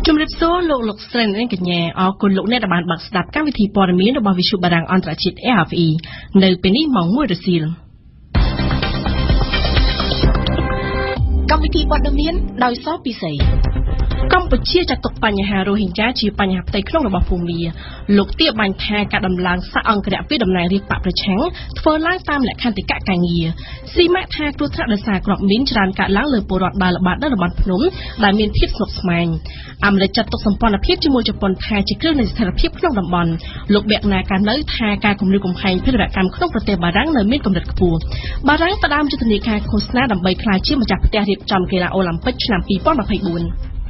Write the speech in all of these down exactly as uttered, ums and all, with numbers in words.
ជំរាបសួរលោកលោកស្រីនិងកញ្ញាអរគុណលោកអ្នកដែលបានបើកស្ដាប់កម្មវិធីព័ត៌មានរបស់វិទ្យុបារាំងអន្តរជាតិ R F I នៅពេលនេះម៉ោងមួយរសៀលកម្មវិធីព័ត៌មានដោយសពិសេសកម្ពុជាចាត់ទុកបញ្ហារ៉ូហិញ៉ាជាបញ្ហាផ្ទៃក្នុងរបស់ភូមាលោកទាបាញ់ថាការដំឡើងសាកអង្គរៈពីតំណែងរាជបកប្រឆាំងធ្វើឡើងតាមលក្ខន្តិកៈការងារស៊ីម៉ាក់ថាគ្រោះថ្នាក់ដោយសារគ្រាប់មីនច្រើនកើតឡើងលើពលរដ្ឋដែលល្បាតនៅតំបន់ភ្នំដែលមានភាពស្មុគស្មាញអាមេរិកចាត់ទុកសម្ព័ន្ធភាពជាមួយជប៉ុនថាជាគ្រឹះនៃស្ថិរភាពក្នុងតំបន់លោកបែកណាកានៅថាការគម្រាមកំហែងភេរវកម្មក្នុងប្រទេសបារាំងនៅមានកម្រិតខ្ពស់បារាំងផ្ដើមយុទ្ធនាការឃោសនាដើម្បីក្លាយជាម្ចាស់ផ្ទះរៀបចំកីឡាអូឡ িম্প ិកឆ្នាំពីរពាន់ម្ភៃបួន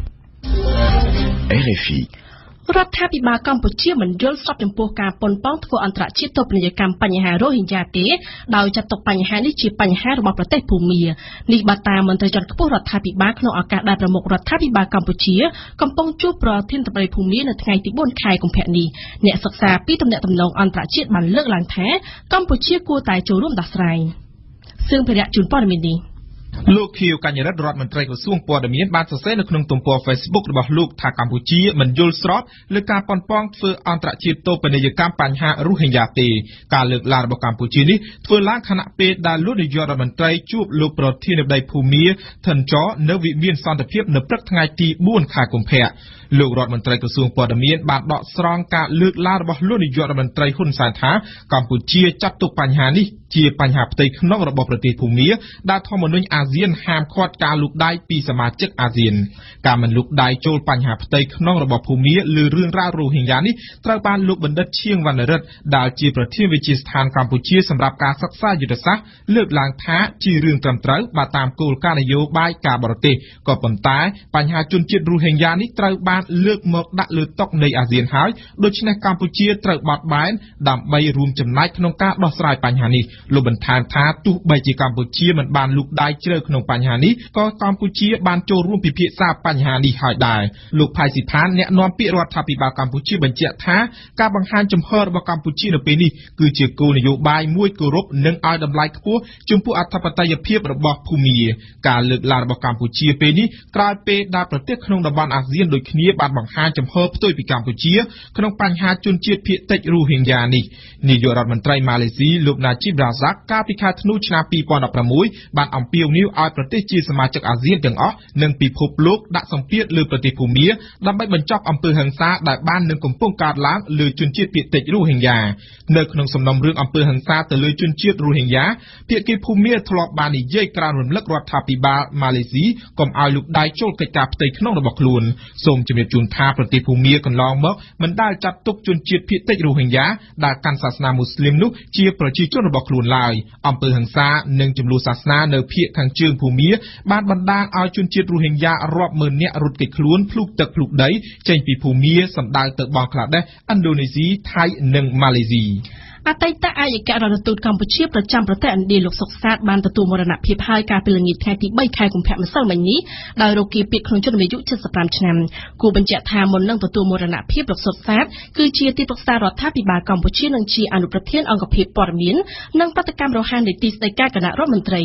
R F I រដ្ឋាភិបាលកម្ពុជាមិនយល់ស្របចំពោះការប៉ុនប៉ងធ្វើអន្តរជាតិទៅពាណិជ្ជកម្មបញ្ហារ៉ូហិញ៉ាទេដោយចាត់ទុកបញ្ហានេះជាបញ្ហារបស់ប្រទេសភូមានេះបើតាមមន្ត្រីជាន់ខ្ពស់រដ្ឋាភិបាលក្នុងឱកាសដែលប្រមុខរដ្ឋាភិបាលកម្ពុជាកំពុងជួបប្រធានបតីភូមានៅថ្ងៃទីបួនខែកុម្ភៈនេះអ្នកសិក្សាពីទំនាក់ទំនងអន្តរជាតិបានលើកឡើងថាកម្ពុជាគួរតែចូលរួមដោះស្រាយសឿងភិរៈជូនព័ត៌មាននេះលោកខៀវកញ្ញរិទ្ធរដ្ឋមន្ត្រីក្រសួងព័ត៌មានបានសរសេរនៅក្នុងទំព័រ Facebook របស់លោកថាកម្ពុជាមិនយល់ស្របលើការប៉ុនប៉ងធ្វើអន្តរជាតិតូបនីយកម្មបញ្ហារ៉ូហិញ៉ាទេការលើកឡើងរបស់កម្ពុជានេះធ្វើឡើងខណៈពេលដែលលោកនាយករដ្ឋមន្ត្រីជួបលោកប្រធានាធិបតីភូមាថិនចនៅវិមានសន្តិភាពនៅព្រឹកថ្ងៃទីបួនខែកុម្ភៈលោករដ្ឋមន្ត្រីក្រសួងព័ត៌មានបានដកស្រង់ការលើកឡើងរបស់លោកនាយករដ្ឋមន្ត្រីហ៊ុនសែនថាកម្ពុជាចាត់ទុកបញ្ហានេះជាបញ្ហាផ្ទៃក្នុងរបស់ប្រទេសភូមាដែលធម្មនុញ្ញអាស៊ានហាមឃាត់ការលូកដៃពីសមាជិកអាស៊ានការមិនលូកដៃចូលបញ្ហាផ្ទៃក្នុងរបស់ភូមាឬរឿងរ៉ាវរ៉ូហិញ៉ានេះត្រូវបានលោកបណ្ឌិតឈៀងវណ្ណរិទ្ធដែលជាប្រធានវិទ្យាស្ថានកម្ពុជាសម្រាប់ការសិក្សាយុទ្ធសាស្ត្រលើកឡើងថាជារឿងត្រឹមត្រូវបើតាមគោលការណ៍នយោបាយការបរទេសក៏ប៉ុន្តែបញ្ហាជនជាតិរ៉ូហិញ៉ានេះត្រូវបានលើកមកដាក់លើតុនៃអាស៊ានហើយដូច្នេះកម្ពុជាត្រូវបត់បែនដើម្បីរួមចំណែកក្នុងការដោះស្រាយបញ្ហានេះលោកបន្ថែមថាទោះបីជាកម្ពុជាមិនបានលូកដៃជ្រៅក្នុងបញ្ហានេះក៏កម្ពុជាបានចូលរួមពិភាក្សាបញ្ហានេះហើយដែរលោកផៃស៊ីផានអ្នកនាំពាក្យរដ្ឋាភិបាលកម្ពុជាបញ្ជាក់ថាការបង្ហាញចំហរបស់កម្ពុជានៅពេលនេះគឺជាគោលនយោបាយមួយគោរពនិងឲ្យតម្លៃខ្ពស់ចំពោះអធិបតេយ្យភាពរបស់ភូមាការលើកឡើងរបស់កម្ពុជាពេលនេះក្រោយពេលដែលប្រទេសក្នុងតំបន់អាស៊ានដូចគ្នាបានបង្ហាញចំហផ្ទុយពីកម្ពុជាក្នុងបញ្ហាជនជាតិភាគតិចរ៉ូហិញ៉ានេះនាយករដ្ឋមន្ត្រីម៉ាឡេស៊ីលោកណាជីបរ៉ាសាក់កាលពីខែធ្នូឆ្នាំពីរពាន់ដប់ប្រាំមួយបានអំពាវនាវឲ្យប្រទេសជាសមាជិកអាស៊ានទាំងអស់និងពិភពលោកដាក់សម្ពាធលើប្រទេសភូមាដើម្បីបញ្ចប់អំពើហិង្សាដែលបាននឹងកំពុងកើតឡើងលើជនជាតិភាគតិចរ៉ូហិញ៉ានៅក្នុងសំណុំរឿងអំពើហិង្សាទៅលើជនជាតិរ៉ូហិញ៉ាភាគីភូមាធ្លាប់បាននិយាយក្រើនរំលឹករដ្ឋាភិបាលម៉ាឡេស៊ីកុំឲ្យលូកដៃចូលកិច្ចការផ្ទៃក្នុងរបស់ខ្លួនសូមជម្រាបជូនថាប្រទេសភូមាកន្លងមកមិនដែលចាត់ទុកជនជាតិភាគតិចរ៉ូហិញ៉ាដែលកាន់សាសនាមូស្លីមនោះជាប្រជាជនរបស់ខ្លួនឡើយអំពើហិង្សានិងចំនួនសាសនានៅភាគខាងជើងភូមាបានបណ្ដាលឲ្យជនជាតិរ៉ូហិញ៉ារាប់ម៉ឺននាក់រត់គេចខ្លួនភ្លុកទឹកភ្លុកដីចេញពីភូមាសម្ដៅទៅបង់ក្លាដេសឥណ្ឌូនេស៊ីថៃនិងម៉ាឡេស៊ីអតីតឯកអគ្គរដ្ឋទូតកម្ពុជាប្រចាំប្រទេសឥណ្ឌាលោកសុកសាទបានទទួលមរណភាពហើយកាលពីល្ងាចថ្ងៃទីបីខែកុម្ភៈម្សិលមិញនេះដោយរោគគាពាកក្នុងជនអាយុเจ็ดสิบห้าឆ្នាំគូបញ្ជាក់ថាមុននឹងទទួលមរណភាពលោកសុកសាទគឺជាទីប្រឹក្សារដ្ឋាភិបាលកម្ពុជានិងជាអនុប្រធានអង្គភិបព័ត៌មាននិងបដកម្មរហ័សនៃទីស្តីការគណៈរដ្ឋមន្ត្រី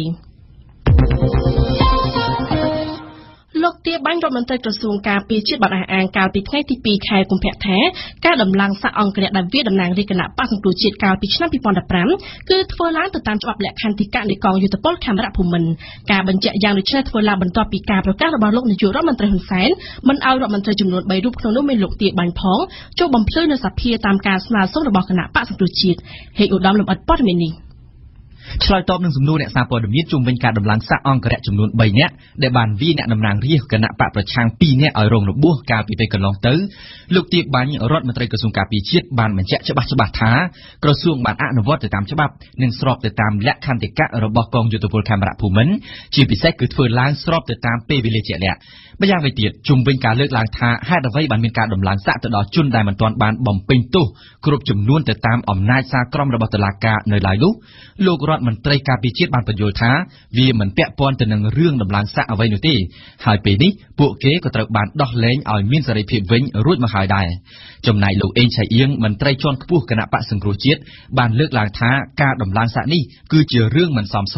លោកទាបាញ់រដ្ឋមន្ត្រីក្រសួងការពារជាតិបានអះអាងកាលពីថ្ងៃទីពីរខែកុម្ភៈថាការដំឡើងសាកអង្គរៈដែលវាតំណាងរាជគណៈបក្សសង្គ្រោះជាតិកាលពីឆ្នាំពីរពាន់ដប់ប្រាំគឺធ្វើឡើងទៅតាមច្បាប់លក្ខន្តិកៈនៃកងយោធពលខេមរៈភូមិន្ទការបញ្ជាក់យ៉ាងដូចនេះធ្វើឡើងបន្ទាប់ពីការប្រកាសរបស់លោកនាយករដ្ឋមន្ត្រីហ៊ុនសែនមិនឲ្យរដ្ឋមន្ត្រីចំនួនបីរូបក្នុងនោះមានលោកទាបាញ់ផងចូលបំភ្លឺនៅសភាតាមការស្នើសុំរបស់គណៈបក្សសង្គ្រោះជាតិហេតុឧត្តមលំអិតព័ត៌មាននេះឆ្លើយតបនឹងសំណួរអ្នកសារព័ត៌មានជុំវិញការដំឡើងសាកអង្គរៈចំនួនបីនាក់ដែលបានវាយអ្នកតំណាងរាស្ត្រគណៈបកប្រឆាំងពីរនាក់ឲ្យរងរបួសកាលពីពេលកន្លងទៅលោកទាបាញ់រដ្ឋមន្ត្រីក្រសួងការពារជាតិបានបញ្ជាក់ច្បាស់ច្បាស់ថាក្រសួងបានអនុវត្តទៅតាមច្បាប់និងស្របទៅតាមលក្ខន្តិកៈរបស់កងយោធពលខេមរៈភូមិន្ទជាពិសេសគឺធ្វើឡើងស្របទៅតាមពេលវេលាជាក់លាក់ម្យ៉ាងវិញទៀតជុំវិញការលើកឡើងថាហេតុអ្វីបានមានការដំឡើងសាកទៅដល់ជនដែលមិនទាន់បានបំពេញទោសគ្រប់ចំនួនទៅតាមអំណាចសាក្រមរបស់តុលាការនៅឡើយនោះលោករដ្ឋមន្ត្រីការពារជាតិបានបញ្យល់ថាវាមិនពាក់ព័ន្ធទៅនឹងរឿងដំឡើងសាកអ្វីនោះទេហើយពេលនេះពួកគេក៏ត្រូវបានដោះលែងឲ្យមានសេរីភាពវិញរួចមកហើយដែរចំណែកលោកអេងឆៃអៀងមន្ត្រីជាន់ខ្ពស់គណៈបក្សសង្គ្រោះជាតិបានលើកឡើងថាការដំឡើងសាកនេះគឺជារឿងមិនសមស្រប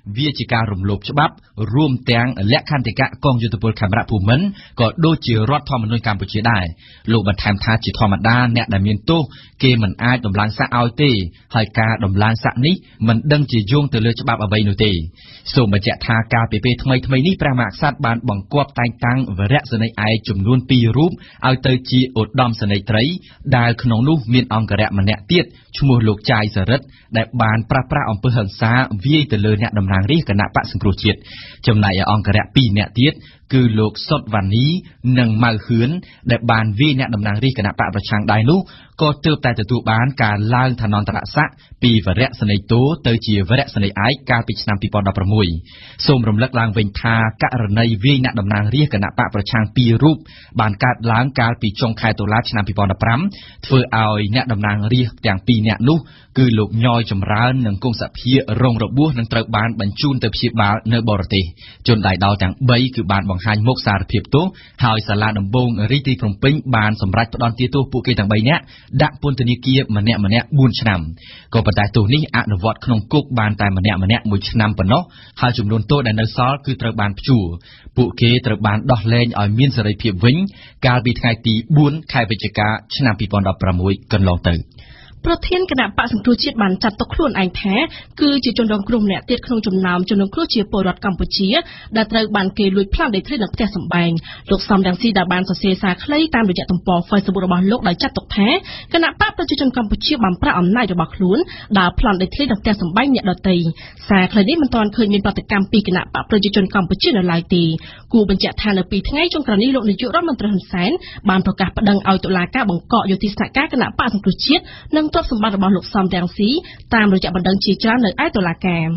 វាជាការរំលោភច្បាប់រួមទាំងលក្ខន្តិកៈកងយុទ្ធពលខេមរៈភូមិន្ទក៏ដូចជារដ្ឋធម្មនុញ្ញកម្ពុជាដែរលោកបន្ថែមថាជាធម្មតាអ្នកដែលមានទោសគេមិនអាចដំឡើងស័ក្តិឲ្យទេហើយការដំឡើងស័ក្តិនេះមិនដឹងជាយោងទៅលើច្បាប់អ្វីនោះទេសូមបញ្ជាក់ថាការពីពេលថ្មីថ្មីនេះព្រះមហាក្សត្របានបង្គាប់តែងតាំងវរៈសេនីយ៍ឯកចំនួនពីររូបឲ្យទៅជាឧត្តមសេនីយ៍ត្រីដែលក្នុងនោះមានអង្គរៈម្នាក់ទៀតឈ្មោះលោកចាយសរិទ្ធដែលបានប្រាស្រ័យអំពើហិង្សាវាយទៅលើអ្នកតំណាងរាស្ត្រគណៈបក្សសង្គ្រោះជាតិចំណែកឯអង្គរៈពីរនាក់ទៀតគឺលោកសុតវណ្ណីនិងម៉ៅហឿនដែលបានវាយអ្នកតំណាងរាស្ត្រគណៈបកប្រឆាំងដែរនោះក៏ទើបតែទទួលបានការឡើងឋានន្តរស័ក្តិពីវរៈសេនីយ៍តូទៅជាវរៈសេនីយ៍ឯកកាលពីឆ្នាំពីរពាន់ដប់ប្រាំមួយសូមរំលឹកឡើងវិញថាករណីវាយអ្នកតំណាងរាស្ត្រគណៈបកប្រឆាំងពីររូបបានកើតឡើងកាលពីចុងខែតុលាឆ្នាំពីរពាន់ដប់ប្រាំធ្វើឲ្យអ្នកតំណាងរាស្ត្រទាំងពីរនាក់នោះគឺលោកញយចម្រើននិងគង់សភារងរបួសនឹងត្រូវបានបញ្ជូនទៅព្យាបាលនៅបរទេសជនដៃដល់ទាំងបីគឺបានបង្ហាញមុខសារភាពទោសហើយសាលាដំបងរាជធានីភ្នំពេញបានសម្រេចផ្តន្ទាទោសពួកគេទាំងបីនាក់ដាក់ពន្ធនាគារម្នាក់ម្នាក់បួនឆ្នាំក៏ប៉ុន្តែទោសនេះអនុវត្តក្នុងគុកបានតែម្នាក់ម្នាក់មួយឆ្នាំប៉ុណ្ណោះហើយចំនួនទោសដែលនៅសល់គឺត្រូវបានព្យួរពួកគេត្រូវបានដោះលែងឲ្យមានសេរីភាពវិញកាលពីថ្ងៃទីបួនខែវិច្ឆិកាឆ្នាំពីរពាន់ដប់ប្រាំមួយកន្លងទៅប្រធានគណៈបក្សសង្គ្រោះជាតិបានចាត់ទុកខ្លួនឯងថាគឺជាជនរងគ្រោះម្នាក់ទៀតក្នុងចំណោមជនរងគ្រោះជាពលរដ្ឋកម្ពុជាដែលត្រូវបានគេលួចប្លន់ដីធ្លីនៅផ្ទះសម្បែងលោកសំរងស៊ីដែលបានសរសេរសារខ្លីតាមរយៈទំព័រ Facebook របស់លោកដោយចាត់ទុកថាគណៈបកប្រជាជនកម្ពុជាបានប្រើអំណាចរបស់ខ្លួនដើរប្លន់ដីធ្លីនៅផ្ទះសម្បែងអ្នកដទៃសារខ្លីនេះមិនទាន់ឃើញមានប្រតិកម្មពីគណៈបកប្រជាជនកម្ពុជានៅឡើយទេគូបញ្ជាក់ថានៅពីថ្ងៃចុងក្រោយនេះលោកនាយករដ្ឋមន្ត្រីហ៊ុនសែនបានប្រកាសប្តឹងឲ្យតុលាការបង្កកយុតិស្ថាការគណៈបកសង្គ្រោះជាតិនិងទ្រព្យសម្បត្តិរបស់លោកសំរងស៊ីតាមរយៈបណ្ដឹងជាច្រើននៅឯតុលាការ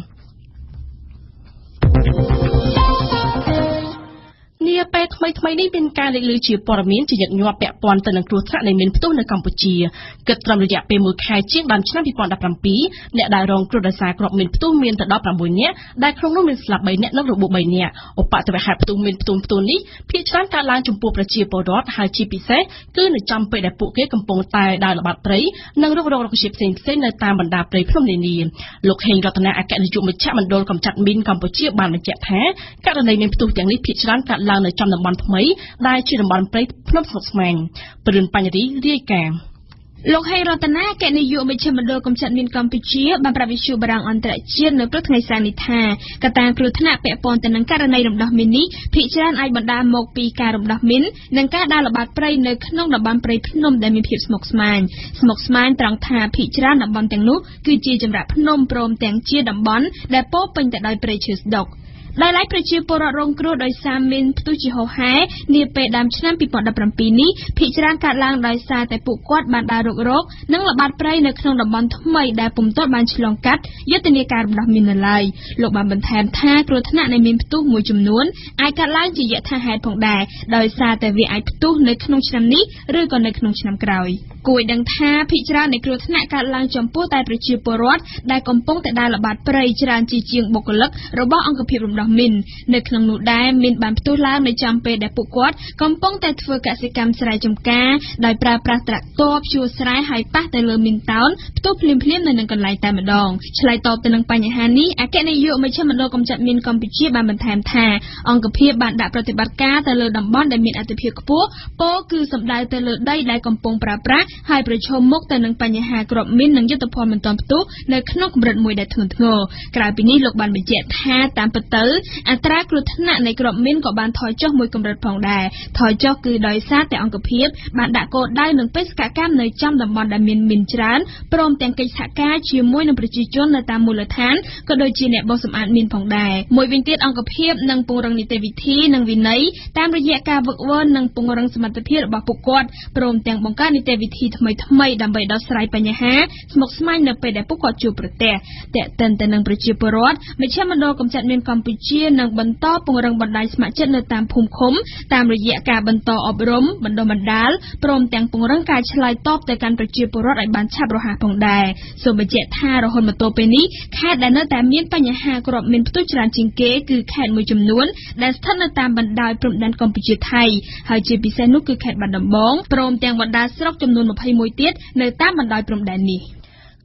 នាពេលថ្មីថ្មីនេះមានការលេចលឺជាព័ត៌មានជាញឹកញាប់ពាក់ព័ន្ធទៅនឹងគ្រោះថ្នាក់នៃមានផ្ទុះនៅកម្ពុជាគិតត្រឹមរយៈពេលមួយខែជាងដើមឆ្នាំពីរពាន់ដប់ប្រាំពីរអ្នកដែលរងគ្រោះដោយសារគ្រាប់មានផ្ទុះមានទៅដល់ប្រាំមួយនាក់ដែលក្នុងនោះមានស្លាប់បីនាក់និងរបួសបីនាក់ឧបទ្ទវហេតុផ្ទុះមានផ្ទុះផ្ទុះនេះភាគច្រើនកើតឡើងចំពោះប្រជាពលរដ្ឋហើយជាពិសេសគឺនៅចំពេលដែលពួកគេកំពុងតែដើរល្បាតព្រៃនិងរុករករុក្ខជាតិផ្សេងផ្សេងនៅតាមបណ្ដាព្រៃភ្នំនានាលោកហេងរតនាអគ្គនាយកមជ្ឈមណ្ឌលកម្ចាត់មីនកម្ពុជាបានបញ្ជាក់ថាករណីមានផ្ទុះទាំងនេះភាគច្រើនកើតឡើងនៅចំតំបន់ថ្មីដែលជាតំបន់ព្រៃភ្នំស្មុកស្មាញព្រឹនបញ្ញរីរាយការណ៍លោកហេងរតនាកេណីយុមជ្ឈមណ្ឌលកម្ចាត់មានកម្ពុជាបានប្រាប់វិទ្យុបារាំងអន្តរជាតិនៅព្រឹកថ្ងៃស្អែកនេះថាកត្តាគ្រោះថ្នាក់ពាក់ព័ន្ធទៅនឹងករណីរំដោះមីននេះភាគច្រើនអាចបណ្ដាលមកពីការរំដោះមីននិងការដើរល្បាតព្រៃនៅក្នុងតំបន់ព្រៃភ្នំដែលមានភាពស្មុគស្មាញស្មុគស្មាញត្រង់ថាភាគច្រើនតំបន់ទាំងនោះគឺជាចម្រាក់ភ្នំព្រមទាំងជាតំបន់ដែលពោពេញទៅដោយព្រៃឈើស្ដុកដែលឡែកប្រជាពលរដ្ឋរងគ្រោះដោយសារមានផ្ទុះជាហូរហែនាពេលដើមឆ្នាំពីរពាន់ដប់ប្រាំពីរនេះភាគច្រើនកើតឡើងដោយសារតែពួកគាត់បានដើររុករកនិងល្បាតព្រៃនៅក្នុងតំបន់ថ្មីដែលពុំទាន់បានឆ្លងកាត់យុទ្ធនាការរំដោះមីននៅឡើយលោកបានបន្ថែមថាគ្រោះថ្នាក់នៃមានផ្ទុះមួយចំនួនអាចកើតឡើងជាយថាហេតុផងដែរដោយសារតែវាអាចផ្ទុះនៅក្នុងឆ្នាំនេះឬក៏នៅក្នុងឆ្នាំក្រោយគួរឲ្យដឹងថាភាគច្រើននៃគ្រោះថ្នាក់កើតឡើងចំពោះតែប្រជាពលរដ្ឋដែលកំពុងតែដើរល្បាតព្រៃច្រើនជាជាងបុគ្គលិករបស់អង្គភាពរំដោះមីននៅក្នុងនោះដែរមានបានផ្ទុះឡើងនៅចំពេលដែលពួកគាត់កំពុងតែធ្វើកសិកម្មស្រែចម្ការដោយប្រើប្រាស់ត្រាក់ទ័រភ្ជួរស្រែហើយប៉ះទៅលើមីនតោនផ្ទុះភ្លាមៗនៅនឹងកន្លែងតែម្ដងឆ្លើយតបទៅនឹងបញ្ហានេះអគ្គនាយកមជ្ឈមណ្ឌលកម្ចាត់មីនកម្ពុជាបានបន្ថែមថាអង្គភាពបានដាក់ប្រតិបត្តិការទៅលើតំបន់ដែលមានអតិភិបខ្ពស់ពោលគឺសំដៅទៅលើដីដែលកំពុងប្រើប្រាស់ហើយប្រឈមមុខទៅនឹងបញ្ហាគ្រាប់មីននិងយុទ្ធភ័ណ្ឌមិនទាន់ផ្ទុះនៅក្នុងកម្រិតមួយដែលធ្ងន់ធ្ងរក្រៅពីនេះលោកបានបញ្ជាក់ថាតាមពិតទៅអត្រាគ្រោះថ្នាក់នៃគ្រាប់មីនក៏បានថយចុះមួយកម្រិតផងដែរថយចុះគឺដោយសារតែអង្គភាពបានដាក់គោលដៅនិងបេសកកម្មនៅចំតំបន់ដែលមានមីនច្រើនព្រមទាំងកិច្ចសហការជាមួយនឹងប្រជាជននៅតាមមូលដ្ឋានក៏ដូចជាអ្នកបោះសម្អាតមីនផងដែរមួយវិញទៀតអង្គភាពនឹងពង្រឹងនីតិវិធីនិងវិន័យតាមរយៈការវឹកវើនិងពង្រឹងសមត្ថភាពរបស់ពួកគាត់ព្រមទាំងបង្កើតនីតិវិធីថ្មីថ្មីដើម្បីដោះស្រាយបញ្ហាស្មុគស្មាញនៅពេលដែលពួកគាត់ជួបប្រទះតែកតិនទៅនឹងប្រជាពលរដ្ឋមជ្ឈមណ្ឌលកម្ចាត់មានកម្ពុជានឹងបន្តពង្រឹងបណ្ដាញស្ម័គ្រចិត្តនៅតាមភូមិឃុំតាមរយៈការបន្តអប់រំបណ្ដុះបណ្ដាលព្រមទាំងពង្រឹងការឆ្លើយតបទៅកាន់ប្រជាពលរដ្ឋឲ្យបានឆាប់រហ័សផងដែរសូមបញ្ជាក់ថារហូតមកទល់ពេលនេះខេត្តដែលនៅតែមានបញ្ហាគ្រាប់មានផ្ទុះច្រើនជាងគេគឺខេត្តមួយចំនួនដែលស្ថិតនៅតាមបណ្ដោយព្រំដែនកម្ពុជាថៃហើយជាពិសេសនោះគឺខេត្តបាត់ដំបងព្រមទាំងបណ្ដាស្រុកចំនួនម្ភៃមួយទៀតនៅតាមបណ្ដោយព្រំដែននេះ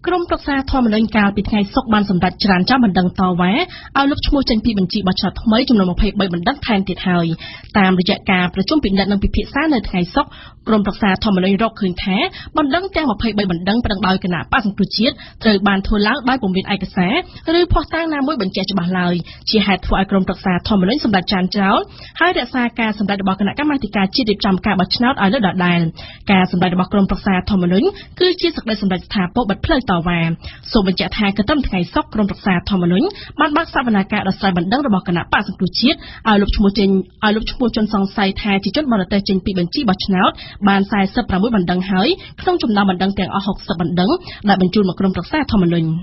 ក្រុមប្រឹក្សាធម្មនុញ្ញកាលពីថ្ងៃសុក្របានសម្រេចច្រានចោលបណ្ដឹងតវ៉ាឲ្យលុបឈ្មោះចេញពីបញ្ជីបោះឆ្នោតថ្មីចំនួនยี่สิบสามបណ្ដឹងថែមទៀតហើយតាមរយៈការប្រជុំពិនិត្យនិងពិភាក្សានៅថ្ងៃសុក្រក្រុមប្រឹក្សាធម្មនុញ្ញរកឃើញថាបណ្ដឹងទាំងยี่สิบสามបណ្ដឹងប្រឹងដោយគណៈបក្សសង្គ្រោះជាតិត្រូវបានធ្វើឡើងដោយពុំមានឯកសារឬភស្តុតាងណាមួយបញ្ជាក់ច្បាស់ឡើយជាហេតុធ្វើឲ្យក្រុមប្រឹក្សាធម្មនុញ្ញសម្រេចច្រានចោលហើយរក្សាការសម្រេចរបស់គណៈកម្មាធិការជាតិរៀបចំការបោះឆ្នោតឲ្យនៅដដែលការសម្រេចរបស់ក្រុមប្រឹក្សាធម្មនុញ្ញគឺជាសេចក្តីសម្រេចស្ថាពរបិទផ្លូវតវ៉ាសូមបញ្ជាក់ថាកត្រឹមថ្ងៃសុក្រក្រុមប្រឹក្សាធម្មនុញ្ញបានបើកសវនាការដោះស្រាយបណ្ដឹងរបស់គណៈបក្សសង្គ្រោះជាតិឲ្យលុបឈ្មោះចេញឲ្យលុបឈ្មោះជនសង្ស័យថាជាជនបរទេសចេញពីបញ្ជីបោះឆ្នោតបានสี่สิบหกបណ្ដឹងហើយក្នុងចំណោមបណ្ដឹងទាំងអស់หกสิบបណ្ដឹងដែលបញ្ជូនមកក្រុមប្រឹក្សាធម្មនុញ្ញ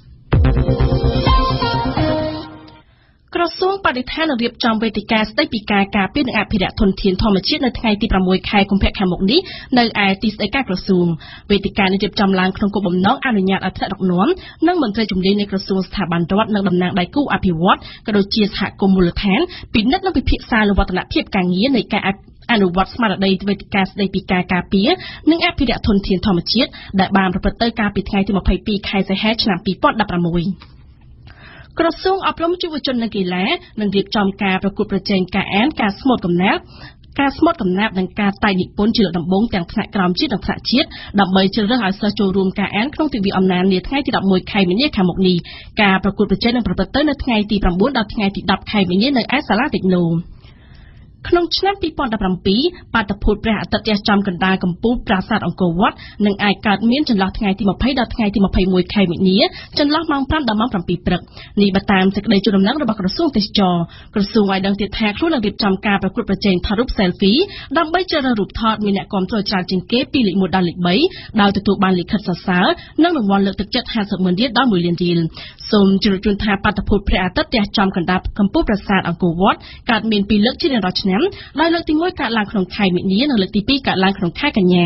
ក្រសួងបរិស្ថាននឹងរៀបចំវេទិកាស្តីពីការការពារនិងអភិរក្សធនធានធម្មជាតិនៅថ្ងៃទីប្រាំមួយខែកុម្ភៈខាងមុខនេះនៅឯទីស្តីការក្រសួងវេទិកានេះរៀបចំឡើងក្នុងគោលបំណងអនុញ្ញាតឲ្យថ្នាក់ដឹកនាំនិងមន្ត្រីជំនាញនៃក្រសួងស្ថាប័នរដ្ឋនិងតំណាងដៃគូអភិវឌ្ឍន៍ក៏ដូចជាសហគមន៍មូលដ្ឋានពិនិត្យនិងពិភាក្សាលើវឌ្ឍនភាពការងារនៃការអនុវត្តស្មារតីវេទិកាស្តីពីការការពារនិងអភិរក្សធនធានធម្មជាតិដែលបានប្រព្រឹត្តទៅកាលពីថ្ងៃទីยี่สิบสองខែសីហាឆ្នាំยี่สิบสิบหกក្រសួងអប់រំយុវជននិងកីឡានឹងរៀបចំការប្រកួតប្រជែងការអានការស្មូតកំណាព្យការស្មូតកំណាព្យនិងការតែងនិពន្ធជាលើកដំបូងទាំងថ្នាក់ក្រោមជាតិនិងថ្នាក់ជាតិដើម្បីជ្រើសរើសឲ្យសិស្សចូលរួមការអានក្នុងទិវាអំណាននាថ្ងៃទីelevenខែមីនាខាងមុខនេះការប្រកួតប្រជែងនឹងប្រព្រឹត្តទៅនៅថ្ងៃទីnineដល់ថ្ងៃទីtenខែមីនានៅឯសាលាតិចណូក្នុងឆ្នាំยี่สิบสิบเจ็ดបាតុភូតព្រះអាទិត្យទះចំកណ្ដាលកំពូលប្រាសាទអង្គរវត្តនឹងអាចកើតមានចន្លោះថ្ងៃទីtwentyដល់ថ្ងៃទីtwenty-oneខែមីនាចន្លោះម៉ោងfiveដល់ម៉ោងsevenព្រឹកនេះបើតាមសេចក្តីជូនដំណឹងរបស់ក្រសួងទេសចរក្រសួងឲ្យដឹងទៀតថាខ្លួននឹងរៀបចំការប្រកួតប្រជែងថតរូប selfie ដើម្បីជ្រើសរើសរូបថតមានអ្នកគាំទ្រច្រើនជាងគេពីលេខoneដល់លេខthreeដោយទទួលបានលិខិតសរសើរនិងរង្វាន់លើកទឹកចិត្តfiftyម៉ឺនរៀលដល់oneលានរៀលសូមជម្រាបជូនថាបាតុភូតព្រះអាទិត្យទះចំកណ្ដាលកំពូលប្រាសាទអង្គរវត្តកើតមានពីរលើកជារៀងរាល់ឆ្នាំដោយលើកទីoneកើតឡើងក្នុងខែមីនានិងលើកទីtwoកើតឡើងក្នុងខែកញ្ញា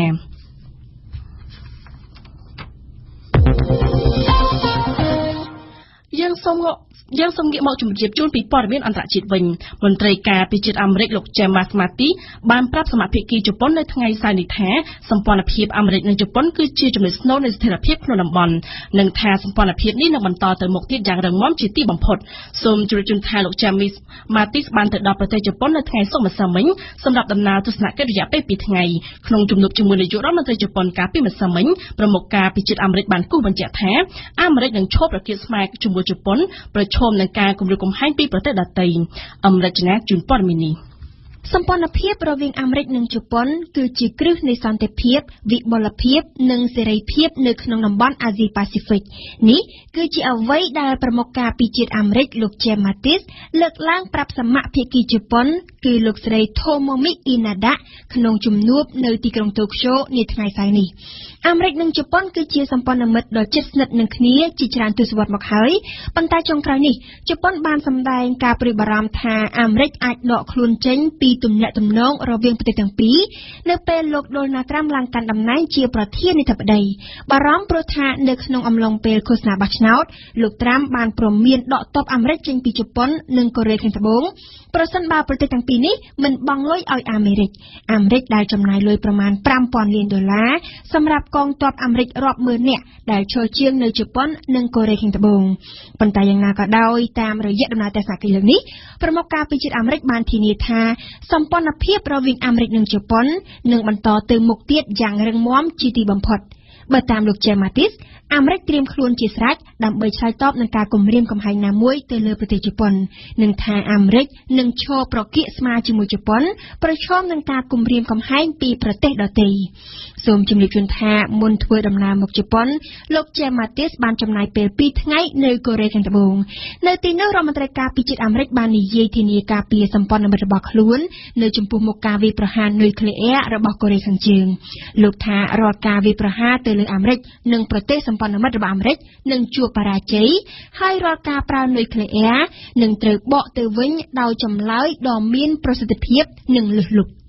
យើងសូមយើងសូមងាកមកជម្រាបជូនពីព័ត៌មានអន្តរជាតិវិញមន្ត្រីការពារជាតិអាមេរិកលោក James Mattis បានប្រាប់សមាភិកីជប៉ុននៅថ្ងៃសៅរ៍នេះថាសម្ព័ន្ធភាពអាមេរិកនិងជប៉ុនគឺជាចំណុចស្នូលនៃស្ថិរភាពក្នុងតំបន់និងថាសម្ព័ន្ធភាពនេះនឹងបន្តទៅមុខទៀតយ៉ាងរឹងមាំជាទីបំផុតសូមជម្រាបជូនថាលោក James Mattis បានទៅដល់ប្រទេសជប៉ុននៅថ្ងៃសុក្រម្សិលមិញសម្រាប់ដំណើរទស្សនកិច្ចរយៈពេលtwoថ្ងៃក្នុងជំនួបជាមួយនាយករដ្ឋមន្ត្រីជប៉ុនកាលពីម្សិលមិញប្រមុខការពារជាតិអាមេរិកបានគូសបញ្ជាក់ថាអាមេរិកនឹងឈប់ប្រកៀកស្មារតីជាមួយជប៉ុនប្រឈមនឹងការគំរាមកំហែងពីប្រទេសដទៃអមេរិកណាជូនព័ត៌មាននេះសម្ព័ន្ធភាពរវាងអាមេរិកនិងជប៉ុនគឺជាគ្រឹះនៃសន្តិភាពវិបុលភាពនិងសេរីភាពនៅក្នុងតំបន់អាស៊ីប៉ាស៊ីហ្វិកនេះគឺជាអ្វីដែលប្រមុខការពារជាតិអាមេរិកលោក James Mattis លើកឡើងប្រាប់សមាភិកីជប៉ុនគឺលោកស្រី Tomomi Inada ក្នុងជំនួបនៅទីក្រុងតូក្យូនាថ្ងៃសៅរ៍នេះអាមេរិកនិងជប៉ុនគឺជាសម្ព័ន្ធមិត្តដ៏ជិតស្និទ្ធនឹងគ្នាជាច្រើនទសវត្សរ៍មកហើយប៉ុន្តែចុងក្រោយនេះជប៉ុនបានសម្ដែងការព្រួយបារម្ភថាអាមេរិកអាចដកខ្លួនចេញពីទំនាក់ទំនងរវាងប្រទេសទាំងពីរនៅពេលលោក Donald Trump ឡើងកាន់តំណែងជាប្រធានាធិបតីបារម្ភព្រោះថានៅក្នុងអំឡុងពេលឃោសនាបោះឆ្នោតលោក Trump បានព្រមានដកទ័ពអាមេរិកចេញពីជប៉ុននិងកូរ៉េខាងត្បូងប្រសិនបើប្រទេសទាំងពីរនេះមិនបង់លុយឲ្យអាមេរិកអាមេរិកដែលចំណាយលុយប្រមាណfive thousandលានដុល្លារសម្រាប់កងទ័ពអាមេរិករាប់ម៉ឺននាក់ដែលឈរជើងនៅជប៉ុននិងកូរ៉េខាងត្បូងប៉ុន្តែយ៉ាងណាក៏ដោយតាមរយៈដំណើរទស្សនកិច្ចលើកនេះប្រមុខការពារជាតិអាមេរិកបានធានាថាសម្ព័ន្ធភាពរវាងអាមេរិកនិងជប៉ុននឹងបន្តទៅមុខទៀតយ៉ាងរឹងមាំជាទីបំផុតបើតាមលោក James Mattis អាមេរិកត្រៀមខ្លួនជាស្រេចដើម្បីឆ្លើយតបនឹងការគំរាមកំហែងណាមួយទៅលើប្រទេសជប៉ុននិងថាអាមេរិកនឹងឈរប្រកៀកស្មាជាមួយជប៉ុនប្រឈមនឹងការគំរាមកំហែងពីប្រទេសដទៃសូមជម្រាបជូនថាមុនធ្វើដំណើរមកជប៉ុនលោក James Mattis បានចំណាយពេលtwoថ្ងៃនៅកូរ៉េខាងត្បូងនៅទីនោះរដ្ឋមន្ត្រីការពារជាតិអាមេរិកបាននិយាយធានាការពារសម្ព័ន្ធមិត្តរបស់ខ្លួននៅចំពោះមុខការវាយប្រហារនុយក្លេអ៊ែររបស់កូរ៉េខាងជើងលោកថារាល់ការវាយប្រហារទៅលើអាមេរិកនិងប្រទេសសម្ព័ន្ធមិត្តរបស់អាមេរិកនឹងជួបបរាជ័យហើយរាល់ការប្រើនុយក្លេអ៊ែរនឹងត្រូវបកទៅវិញដោយចម្លើយដ៏មានប្រសិទ្ធភាពនិងលើសលប់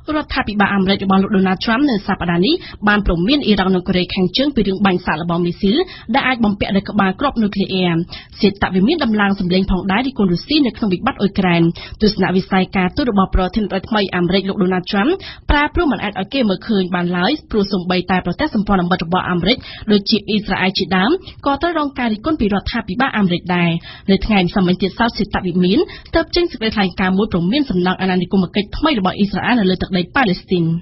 រដ្ឋាភិបាលអាមេរិករបស់លោក Donald Trump នៅសប្តាហ៍នេះបានព្រមានអ៊ីរ៉ង់និងកូរ៉េខាងជើងពីរឿងបាញ់សាកល្បងមីស៊ីលដែលអាចបំពាក់ដោយក្បាលគ្រាប់នុយក្លេអ៊ែរសេតវិមានដំឡើងសម្លេងផងដែរពីគុនរុស្ស៊ីនៅក្នុងវិបត្តិអ៊ុយក្រែនទស្សនវិស័យការទូតរបស់ប្រធានាធិបតីថ្មីអាមេរិកលោក Donald Trump ប្រើព្រោះមិនអាចឲ្យគេមើលឃើញបានឡើយព្រោះសូម្បីតែប្រទេសសម្ព័ន្ធមិត្តរបស់អាមេរិកដូចជាអ៊ីស្រាអែលជាដើមក៏ត្រូវរងការរិះគន់ពីរដ្ឋាភិបាលអាមេរិកដែរនៅថ្ងៃម្សិលមិញទៀតសោតសេតវិមានទើបចេញសេចក្តីថ្លែងការណ៍មួយព្រមានសំណង់អាណានិគមកិច្ចថ្មីរបស់អ៊ីស្រាអែលនៅលើទឹកដីប៉ាឡេស្ទីន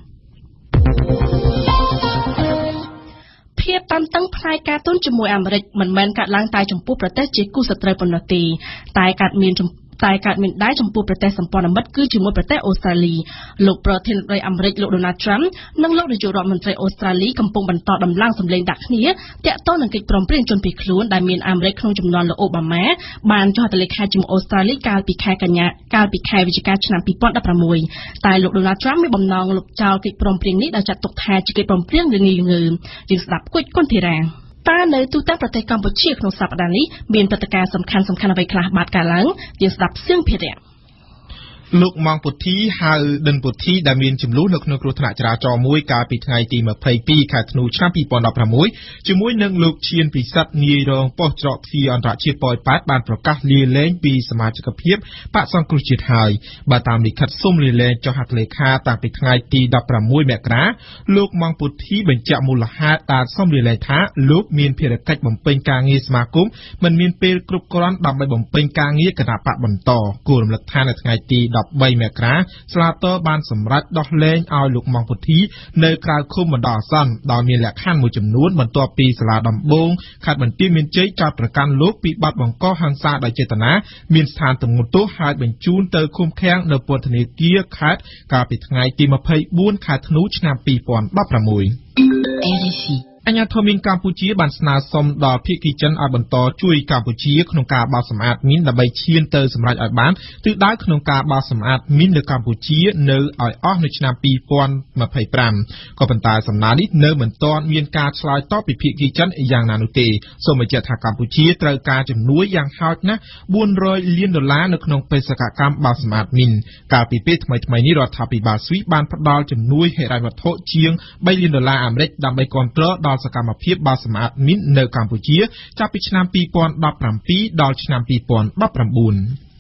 ភាពតានតឹងផ្នែកការទូតជាមួយអាមេរិកមិនមែនកើតឡើងតែចំពោះប្រទេសជាគូសត្រូវប៉ុណ្ណោះទេតែកើតមានតែកើតមានដែរចំពោះប្រទេសសម្ព័ន្ធមិត្តគឺជាមួយប្រទេសអូស្ត្រាលីលោកប្រធានាធិបតីអាមេរិកលោក Donald Trump និងលោកនាយករដ្ឋមន្ត្រីអូស្ត្រាលីកំពុងបន្តដំឡើងសម្លេងដាក់គ្នាតាក់ទងនឹងកិច្ចព្រមព្រៀងជនភៀសខ្លួនដែលមានអាមេរិកក្នុងចំនួនលោកអូបាម៉ាបានចុះហត្ថលេខាជាមួយអូស្ត្រាលីកាលពីខែកញ្ញាកាលពីខែវិច្ឆិកាឆ្នាំពីរពាន់ដប់ប្រាំមួយតែលោក Donald Trump មានបំណងលុបចោលកិច្ចព្រមព្រៀងនេះដោយចាត់ទុកថាជាកិច្ចព្រមព្រៀងល្ងីល្ងើយើងស្ដាប់គួចគុនធីរ៉ាតើនៅទូទាំងប្រទេសកម្ពុជាក្នុងសប្តាហ៍នេះមានព្រឹត្តិការណ៍សំខាន់សំខាន់អ្វីខ្លះបាទកើតឡើងយើងស្ដាប់សៀងភារៈលោកម៉ងពុធីហៅដិនពុធីដែលមានចំនួននៅក្នុងគ្រោះថ្នាក់ចរាចរណ៍មួយកាលពីថ្ងៃទីម្ភៃពីរខែធ្នូឆ្នាំពីរពាន់ដប់ប្រាំមួយជាមួយនឹងលោកឈៀនពិសិដ្ឋនាយរងប៉ុស្តិ៍ច្រកទ្វារអន្តរជាតិប៉ោយប៉ែតបានប្រកាសលាលែងពីសមាជិកភាពបកសង្គ្រោះជាតិហើយបើតាមលិខិតសុំលាលែងចុះហត្ថលេខាតាំងពីថ្ងៃទីដប់ប្រាំមួយមករាលោកម៉ងពុធីបញ្ជាក់មូលហេតុដែលសុំលាលែងថាលោកមានភារកិច្ចបំពេញការងារសមាគមមិនមានពេលគ្រប់គ្រាន់ដើម្បីបំពេញការងារគណៈបកបន្តគួររំលឹកថានៅថ្ងៃទីដប់បីមករាស្លាតបានសម្រេចដោះលែងឲ្យលោកម៉ងពុធីនៅក្រៅឃុំបណ្ដោះអាសន្នដោយមានលក្ខខណ្ឌមួយចំនួនបន្ទាប់ពីសាលាដំបងខេត្តបន្ទាយមានជ័យចោទប្រកាន់លោកពីបទបង្កហិង្សាដោយចេតនាមានស្ថានទម្ងន់ទោសហើយបញ្ជូនទៅឃុំឃាំងនៅពន្ធនាគារខេត្តកាលពីថ្ងៃទីម្ភៃបួនខែធ្នូឆ្នាំពីរពាន់ដប់ប្រាំមួយ R F I អាញាធមមានកម្ពុជាបានស្នើសុំដល់ភាគីចិនឲ្យបន្តជួយកម្ពុជាក្នុងការបោសសម្អាតមីនដើម្បីឈានទៅសម្រេចឲ្យបានទិសដៅក្នុងការបោសសម្អាតមីននៅកម្ពុជានៅឲ្យអស់នៅឆ្នាំពីរពាន់ម្ភៃប្រាំក៏ប៉ុន្តែសំណើនេះនៅមិនទាន់មានការឆ្លើយតបពីភាគីចិនយ៉ាងណានោះទេសូមបញ្ជាក់ថាកម្ពុជាត្រូវការជំនួយយ៉ាងហោចណាស់បួនរយលានដុល្លារនៅក្នុងបេសកកម្មបោសសម្អាតមីនកាលពីពេលថ្មីៗនេះរដ្ឋាភិបាលស្វីសបានផ្ដល់ជំនួយហិរញ្ញវត្ថុជាងបីលានដុល្លារអាមេរិកដើម្បីគាំទ្រដល់សកម្មភាពបោសសម្អាតមីននៅកម្ពុជាចាប់ពីឆ្នាំពីរពាន់ដប់ប្រាំពីរដល់ឆ្នាំពីរពាន់ដប់ប្រាំបួន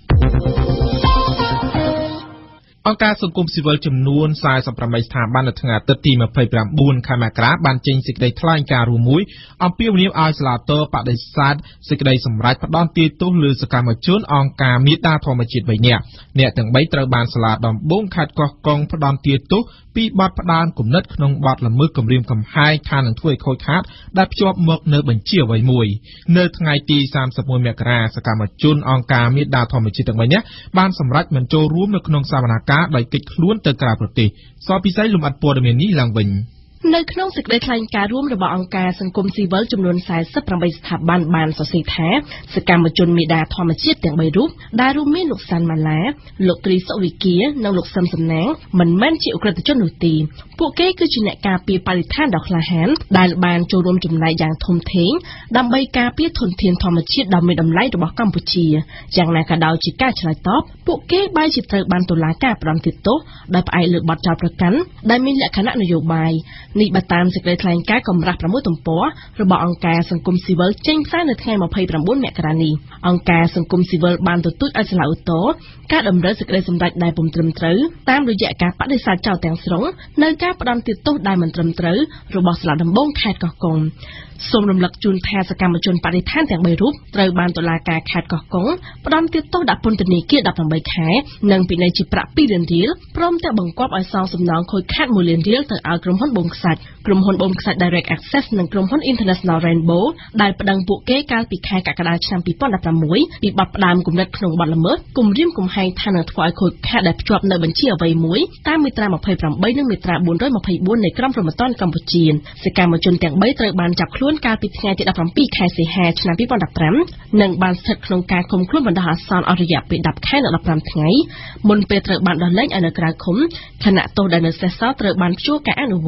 អង្គការសង្គមស៊ីវិលចំនួនសាយសប្រាំបីស្ថាប័ននៅថ្ងៃអាទិត្យទីម្ភៃប្រាំបួនខែមករាបានចេញសេចក្តីថ្លែងការណ៍រួមមួយអំពាវនាវឲ្យសាលាតបដិសេធសេចក្តីសម្រេចផ្តន្ទាទោសលើសកម្មជនអង្គការមេត្តាធម្មជាតិបីនាក់អ្នកទាំងបីត្រូវបានសាលាដំបងខេត្តកោះកុងផ្តន្ទាទោសពីបទផ្ដាល់គំនិតក្នុងបទល្មើសគំរាមកំហែងថានឹងធ្វើឲ្យខូចខាតដែលភ្ជាប់មកនៅបញ្ជាអ្វីមួយនៅថ្ងៃទីសាមសិបមួយមករាសកម្មជនអង្គការមេត្តាធម្មជាតិទាំងបីនាក់បានសម្រេចមិនចូលរួមនៅក្នុងសវនកម្មដោយកិច្ចខ្លួនទៅក្រៅប្រទេសសពិសីលំអិតព័ត៌មាននេះឡើងវិញនៅក្នុងសេចក្តីថ្លែងការណ៍រួមរបស់អង្គការសង្គមស៊ីវិលចំនួនសាយសិបប្រាំបីស្ថាប័នបានសរសេរថាសកម្មជនមេដាធម្មជាតិទាំងបីរូបដែលរួមមានលោកសាន់ម៉ាឡាលោកត្រីសុវិគានិងលោកសឹមសំណាងមិនមែនជាអ ுக ្រិតជននោះទេពួកគេគឺជាអ្នកការពារបរិស្ថានដ៏ក្លាហានដែលបានចូលរួមចំណែកយ៉ាងធំធេងដើម្បីការពារធនធានធម្មជាតិដ៏មានតម្លៃរបស់កម្ពុជាយ៉ាងណាក៏ដោយជាការឆ្លើយតបពួកគេបែរជាត្រូវបានតុលាការផ្តន្ទាទោសដោយផ្អែកលើបទចោទប្រកាន់ដែលមានលក្ខណៈនយោបាយនេះបើតាមសេចក្តីថ្លែងការណ៍កម្រាស់ប្រាំមួយទំព័ររបស់អង្គការសង្គមស៊ីវិលចេញផ្សាយនៅថ្ងៃម្ភៃប្រាំបួនមករានេះអង្គការសង្គមស៊ីវិលបានទទូចឲ្យសាលាឧទ្ធរការតម្រូវសេចក្តីសម្រេចដែលពុំត្រឹមត្រូវតាមរយៈការបដិសេធចោលទាំងស្រុងនៅការផ្តន្ទាទោសដែលមិនត្រឹមត្រូវរបស់សាលាដំបងខេត្តកោះកុងសូមរំលឹកជូនថាសកម្មជនបរិស្ថានទាំងបីរូបត្រូវបានតុលាការខេត្តកោះកុងផ្តន្ទាទោសដាក់ពន្ធនាគារដប់ប្រាំបីខែនិងពិន័យជាប្រាក់ពីរលានរៀលព្រមទាំងបង្គាប់ឲ្យសងសំណងខូចខាតមួយលានរៀលទៅឲ្យក្រុមហ៊ុនបូមខ្សាច់ក្រុមហ៊ុនបូមខ្សាច់ Direct Access និងក្រុមហ៊ុន International Rainbow ដែលប្តឹងពួកគេកាលពីខែកក្កដាឆ្នាំពីរពាន់ដប់ប្រាំមួយពីបទផ្ដាំគំនិតក្នុងបទល្មើសគំរាមកំហែងថានឹងធ្វើឲ្យខូចខាតដែលភ្ជាប់នៅបញ្ជាអ្វីមួយតាមមាត្រាម្ភៃប្រាំបីនិងមាត្រាបួនរយម្ភៃបួននៃក្រមព្រហ្មទណ្ឌកម្ពុជាសកម្មជនទាំងបីត្រូវបានចាប់ខ្លួនកាលពីថ្ងៃទីដប់ប្រាំពីរខែសីហាឆ្នាំពីរពាន់ដប់ប្រាំនិងបានស្ថិតក្នុងការឃុំខ្លួនបណ្ដោះអាសន្នអស់រយៈពេលដប់ខែនិងដប់ប្រាំថ្ងៃមុនពេលត្រូវបានដោះលែងឲ្យនៅក្រៅឃុំខណៈទោសដែលនៅសេសសល់ត្រូវបានព្យួរការអនុវត្ត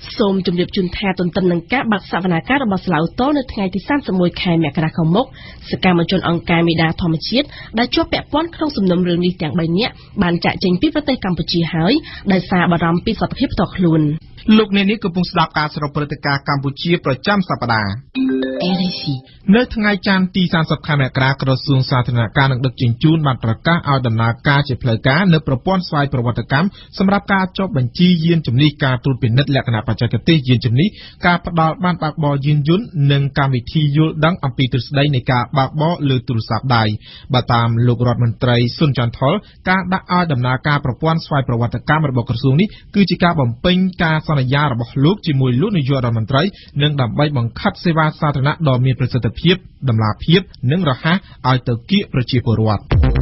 សូមជម្រាបជូនថាទន្ទឹមនឹងការបាក់សវនាការរបស់ស្លាវតូនៅថ្ងៃទីសាមសិបមួយខែមករាខាងមុខសកម្មជនអង្គការមេដាធម្មជាតិដែលជាប់ពាក់ព័ន្ធក្នុងសំណុំរឿងនេះទាំងបីនាក់បានចាក់ចេញពីប្រទេសកម្ពុជាហើយដោយសារបារម្ភពីសុខភាពផ្ទាល់ខ្លួនលោកអ្នកនេះកំពុងស្ដាប់ការសរុបព្រឹត្តិការណ៍កម្ពុជាប្រចាំសប្តាហ៍ R F I នៅថ្ងៃច័ន្ទទីសាមសិបខែមករាក្រសួងសាធារណការនិងដឹកជញ្ជូនបានប្រកាសឲ្យដំណើរការជាផ្លូវការនៅប្រព័ន្ធស្វ័យប្រវត្តិកម្មសម្រាប់ការចុះបញ្ជីយានជំនិះការត្រួតពិនិត្យលក្ខណៈបច្ចេកទេសយានជំនិះការផ្ដល់បានបើកបរយានយន្តនិងកម្មវិធីយល់ដឹងអំពីទ្រឹស្ដីនៃការបើកបរលើទូរស័ព្ទដៃបើតាមលោករដ្ឋមន្ត្រីស៊ុនចាន់ថុលការដាក់ឲ្យដំណើរការប្រព័ន្ធស្វ័យប្រវត្តិកម្មរបស់ក្រសួងនេះគឺជាការបំពេញការសន្យារបស់លោកជាមួយលោកនាយករដ្ឋមន្ត្រីនិងដើម្បីបង្ខិតសេវាសាធារណៈដ៏មានប្រសិទ្ធភាពតម្លាភាពនិងរហ័សឲ្យទៅគៀកប្រជាពលរដ្ឋ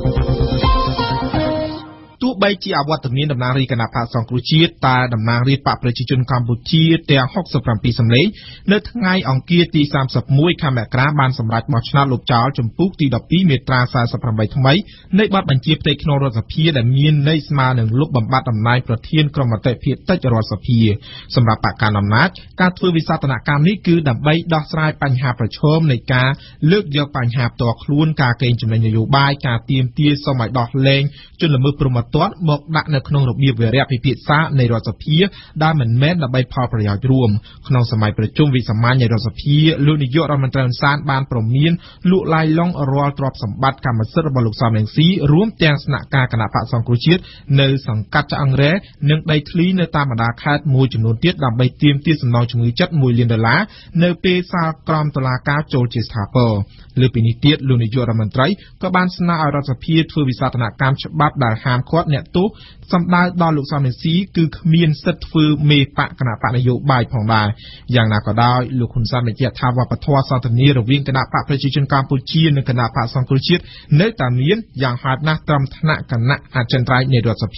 ទោះបីជាអវត្តមានតំណាងរាជគណៈបក្សសង្គ្រោះជាតិតែតំណាងរាជបកប្រជាជនកម្ពុជាទាំងហុកសិបប្រាំពីរសម្លេងនៅថ្ងៃអង្គារទីសាមសិបមួយខែមករាបានសម្រេចបោះឆ្នោតលុបចោលចំពុកទីដប់ពីរមាត្រាសែសិបប្រាំបីថ្មីនៃបទបញ្ជាផ្ទៃក្នុងរដ្ឋសភាដែលមានន័យស្មើនឹងលុបបំបាត់តំណែងប្រធានក្រុមមតិភាគតិចរដ្ឋសភាសម្រាប់បកកណ្ដាលអំណាចការធ្វើវិសោធនកម្មនេះគឺដើម្បីដោះស្រាយបញ្ហាប្រឈមនៃការលើកយកបញ្ហាផ្ទាល់ខ្លួនការកេងចំណេញនយោបាយការទាមទារសូមឲ្យដោះលែងជនល្មើសព្រហ្មទណ្ឌមកដាក់នៅក្នុងរបៀបវេរៈពិភាក្សានៃរដ្ឋសភាដែលមិនមែនដើម្បីផលប្រយោជន៍រួមក្នុងសម័យប្រជុំវិសាមញ្ញនៃរដ្ឋសភាលោកនាយករដ្ឋមន្ត្រីហ៊ុនសែនបានប្រមានលក់ឡាយឡុងរាល់ទ្រព្យសម្បត្តិកម្មសិទ្ធិរបស់លោកសំរងស៊ីរួមទាំងស្នាក់ការគណៈបក្សសង្គ្រោះជាតិនៅសង្កាត់ឆ្អឹងរ៉ែនិងដីធ្លីនៅតាមបណ្ដាខេត្តមួយចំនួនទៀតដើម្បីទាមទារសំណងជំងឺចិត្តមួយលានដុល្លារនៅពេលសាលក្រមតុលាការចូលជាស្ថាពរលើពីនេះទៀតលោកនាយករដ្ឋមន្ត្រីក៏បានស្នើឲ្យរដ្ឋសភាធ្វើវិសោធនកម្មច្បាប់ដែលហាមឃាត់អ្នកទោសសម្ដៅដល់លោកសំរងស៊ីគឺគ្មានសិទ្ធិធ្វើមេបកគណៈបកនយោបាយផងដែរយ៉ាងណាក៏ដោយលោកហ៊ុនសែនបញ្ជាក់ថាវប្បធម៌សន្ទនារវាងគណៈបកប្រជាជនកម្ពុជានិងគណៈបកសង្គ្រោះជាតិនៅតែមានយ៉ាងហោចណាស់ត្រឹមថ្នាក់គណៈអចិន្ត្រៃយ៍នៃរដ្ឋសភា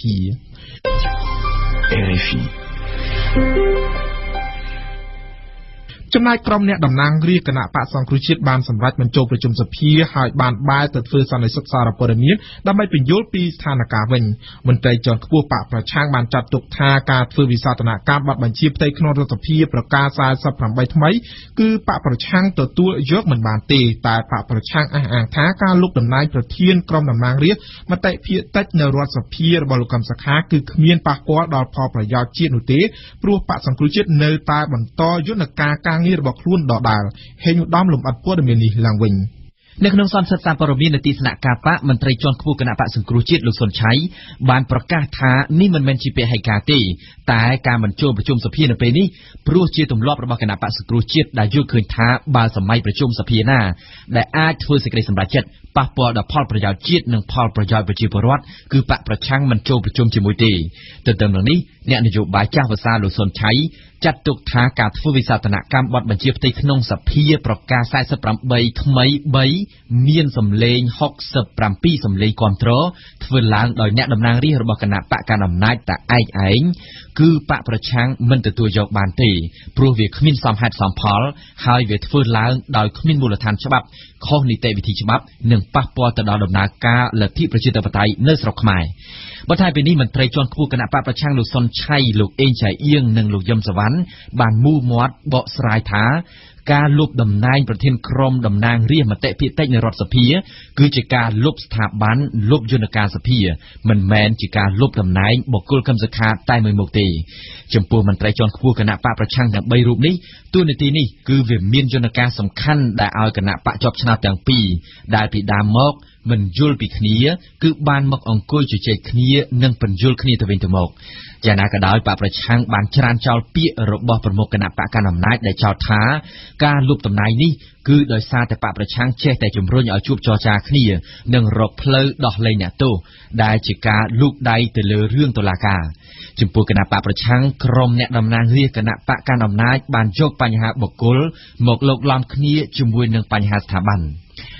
R F I ចំណែកក្រុមអ្នកតំណាងរាជគណៈបក្សសង្គ្រោះជាតិបានសម្រេចបញ្ចូលប្រជុំសភាហើយបានបែរទៅធ្វើសន្និសីទសារព័ត៌មានដើម្បីពន្យល់ពីស្ថានភាពវិញមន្ត្រីជាន់ខ្ពស់បកប្រឆាំងបានចាត់ទុកថាការធ្វើវិសោធនកម្មបទបញ្ជាផ្ទៃក្នុងរដ្ឋសភាប្រកាសសែសិបប្រាំបីថ្មីគឺបកប្រឆាំងទទួលយកមិនបានទេតែបកប្រឆាំងអះអាងថាការលុបតំណែងប្រធានក្រុមតំណាងរាស្ត្រមតិភាគតិចនៅរដ្ឋសភារបស់លោកកឹមសុខាគឺគ្មានប៉ះពាល់ដល់ផលប្រយោជន៍ជាតិនោះទេព្រោះបកសង្គ្រោះជាតិនៅតែបន្តយន្តការការងាររបស់ខ្លួនដដែលហេងឧត្តមលំអិតព័ត៌មាននេះឡើងវិញនៅក្នុងសន្និសីទសារព័ត៌មាននៅទីស្នាក់ការបកមន្ត្រីជាន់ខ្ពស់គណៈបក្សសង្គ្រោះជាតិលោកសុនឆៃបានប្រកាសថានេះមិនមែនជាពហិការទេតែការបញ្ចូលប្រជុំសភានៅពេលនេះព្រោះជាទម្លាប់របស់គណៈបក្សសង្គ្រោះជាតិដែលយល់ឃើញថាបើសម័យប្រជុំសភាណាដែលអាចធ្វើសេចក្តីសម្រេចចិត្តប៉ះពាល់ដល់ផលប្រយោជន៍ជាតិនិងផលប្រយោជន៍ប្រជាពលរដ្ឋគឺបកប្រឆាំងមិនចូលប្រជុំជាមួយទេទន្ទឹមនឹងនេះអ្នកនយោបាយចាស់វសាលោកសុនឆៃចាត់ទុកថាការធ្វើវិសោធនកម្មបទបញ្ជាផ្ទៃក្នុងសភាប្រកាសសែសិបប្រាំបីថ្មីបីមានសម្លេងហុកសិបប្រាំពីរសម្លេងគាំទ្រធ្វើឡើងដោយអ្នកតំណាងរាស្ត្ររបស់គណៈបកកណ្ដាលអំណាចតែឯកឯងគឺបកប្រឆាំងមិនទទួលយកបានទេព្រោះវាគ្មានសមហេតុសមផលហើយវាធ្វើឡើងដោយគ្មានមូលដ្ឋានច្បាប់ខុសនីតិវិធីច្បាប់និងប៉ះពាល់ទៅដល់ដំណើរការលទ្ធិប្រជាធិបតេយ្យនៅស្រុកខ្មែរបន្ថែមពីនេះមន្ត្រីជាន់ខ្ពស់គណៈបកប្រឆាំងលោកសុនឆៃលោកអេងចៃអៀងនិងលោកយឹមសវណ្ណបានមូលមាត់បកស្រាយថាការលុបតំណែងប្រធានក្រុមតំណាងរាស្ត្រមតិភាគតិចនៅរដ្ឋសភាគឺជាការលុបស្ថាប័នលុបយន្តការសភាមិនមែនជាការលុបតំណែងបុគ្គលកឹមសុខាតែមួយមុខទេចំពោះមន្ត្រីជាន់ខ្ពស់គណៈបកប្រឆាំងទាំងបីរូបនេះទួលនីតិនេះគឺវាមានយន្តការសំខាន់ដែលឲ្យគណៈបកជាប់ឆ្នោតទាំងពីរដែលពីដើមមកមិនយល់ពីគ្នាគឺបានមកអង្គុយជជែកគ្នានិងពន្យល់គ្នាទៅវិញទៅមកយ៉ាងណាក៏ដោយបកប្រឆាំងបានច្រានចោលពាក្យរបស់ប្រមុខគណៈបកកណ្ដាលអំណាចដែលចោទថាការលុបតំណែងនេះគឺដោយសារតែបកប្រឆាំងចេះតែជំរុញឲ្យជួបចរចាគ្នានិងរកផ្លូវដោះលែងអ្នកទោសដែលជាការលូកដៃទៅលើរឿងតុលាការចំពោះគណៈបកប្រឆាំងក្រុមអ្នកតំណាងរាស្ត្រគណៈបកកណ្ដាលអំណាចបានយកបញ្ហាបុគ្គលមកលោកឡំគ្នាជាមួយនឹងបញ្ហាស្ថាប័ន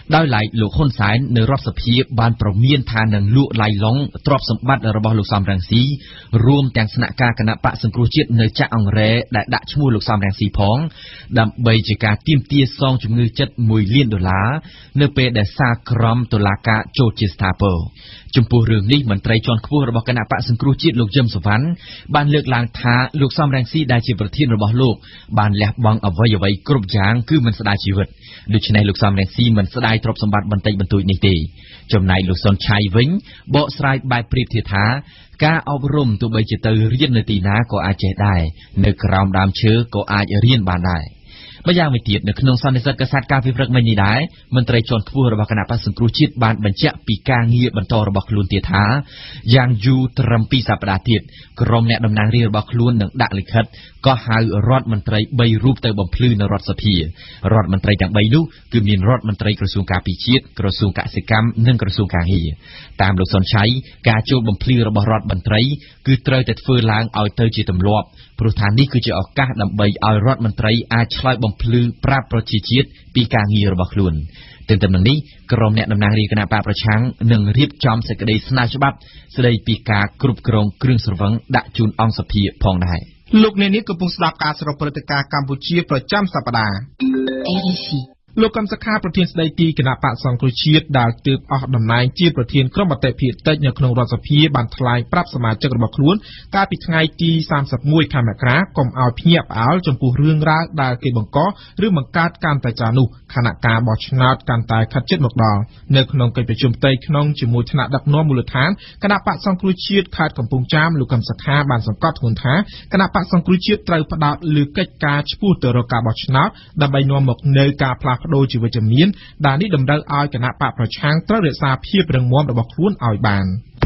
ដោយឡែកលោកហ៊ុនសែននៅរដ្ឋសភាបានប្រមានថានឹងលក់ឡៃឡុងទ្រព្យសម្បត្តិរបស់លោកសំរងស៊ីរួមទាំងស្នាក់ការគណៈបកសង្គ្រោះជាតិនៅចាក់អង្រែដែលដាក់ឈ្មោះលោកសំរងស៊ីផងដើម្បីជាការទាមទារសងជំងឺចិត្តមួយលានដុល្លារនៅពេលដែលសាលក្រមតុលាការចូលជាស្ថាពរចំពោះរឿងនេះមន្ត្រីជាន់ខ្ពស់របស់គណៈបកសង្គ្រោះជាតិលោកយឹមសុវណ្ណបានលើកឡើងថាលោកសំរងស៊ីដែលជាប្រធានរបស់លោកបានលះបង់អ្វីអ្វីគ្រប់យ៉ាងគឺមិនស្ដាយជីវិតដូច្នេះលោកសំរងស៊ីមិនស្ដាយទ្រព្យសម្បត្តិបន្តិចបន្តួចនេះទេចំណែកលោកសុនឆៃវិញបកស្រាយបែបប្រៀបធៀបថាការអប់រំទោះបីជាទៅរៀននៅទីណាក៏អាចចេះដែរនៅក្រោមដើមឈើក៏អាចរៀនបានដែរម្យ៉ាងវិញទៀតនៅក្នុងសន្និសីទកសែតការពីព្រឹកមិញនេះដែរមន្ត្រីជាន់ខ្ពស់របស់គណៈបក្សសង្គ្រោះជាតិបានបញ្ជាក់ពីការងារបន្តរបស់ខ្លួនទៀតថាយ៉ាងយូរត្រឹមពីរសប្តាហ៍ទៀតក្រុមអ្នកតំណាងរាស្ត្ររបស់ខ្លួននឹងដាក់លិខិតក៏ហៅរដ្ឋមន្ត្រីបីរូបទៅបំភ្លឺនៅរដ្ឋសភារដ្ឋមន្ត្រីទាំងបីនោះគឺមានរដ្ឋមន្ត្រីក្រសួងការពារជាតិក្រសួងកសិកម្មនិងក្រសួងកាងារតាមលោកសុនឆៃការចូលបំភ្លឺរបស់រដ្ឋមន្ត្រីគឺត្រូវតែធ្វើឡើងឲ្យទៅជាទម្លាប់ព្រោះថានេះគឺជាឱកាសដើម្បីឲ្យរដ្ឋមន្ត្រីអាចឆ្លើយបំភ្លឺប្រាប់ប្រជាជាតិពីការងាររបស់ខ្លួនទន្ទឹមនឹងនេះក្រុមអ្នកតំណាងរាជគណៈបកប្រឆាំងនឹងរៀបចំសេចក្តីស្នើច្បាប់ស្តីពីការគ្រប់គ្រងគ្រឿងស្រវឹងដាក់ជូនអង្គសភាផងដែរលោកអ្នកនាងកំពុងស្ដាប់ការសរុបព្រឹត្តិការណ៍កម្ពុជាប្រចាំសប្តាហ៍ R F I លោកកឹមសុខាប្រធានស្ដីទីគណៈបកសង្គ្រោះជាតិដែលទើបអស់តំណែងជាប្រធានក្រុមអតិភិតិចនៅក្នុងរដ្ឋសភាបានថ្លែងប្រាប់សមាជិករបស់ខ្លួនកាលពីថ្ងៃទីសាមសិបមួយខែមករាកុំឲ្យភ្ញាក់ផ្អើលចំពោះរឿងរ៉ាវដែលគេបង្កឬបង្កើតកាន់តែច្រើននោះខណៈការបោះឆ្នោតកាន់តែខិតជិតមកដល់នៅក្នុងកិច្ចប្រជុំផ្ទៃក្នុងជាមួយថ្នាក់ដឹកនាំមូលដ្ឋានគណៈបកសង្គ្រោះជាតិខេត្តកំពង់ចាមលោកកឹមសុខាបានសង្កត់ធ្ងន់ថាគណៈបកសង្គ្រោះជាតិត្រូវផ្ដោតលើកិច្ចការឆ្ពោះទៅរកការបោះឆ្នោតដើម្បីនាំមកនូវការផ្លាស់ប្ដូរជីវវិជ្ជមានដែលនេះតម្រូវឲ្យគណៈបកប្រឆាំងត្រូវរក្សាភាពរឹងមាំរបស់ខ្លួនឲ្យបាន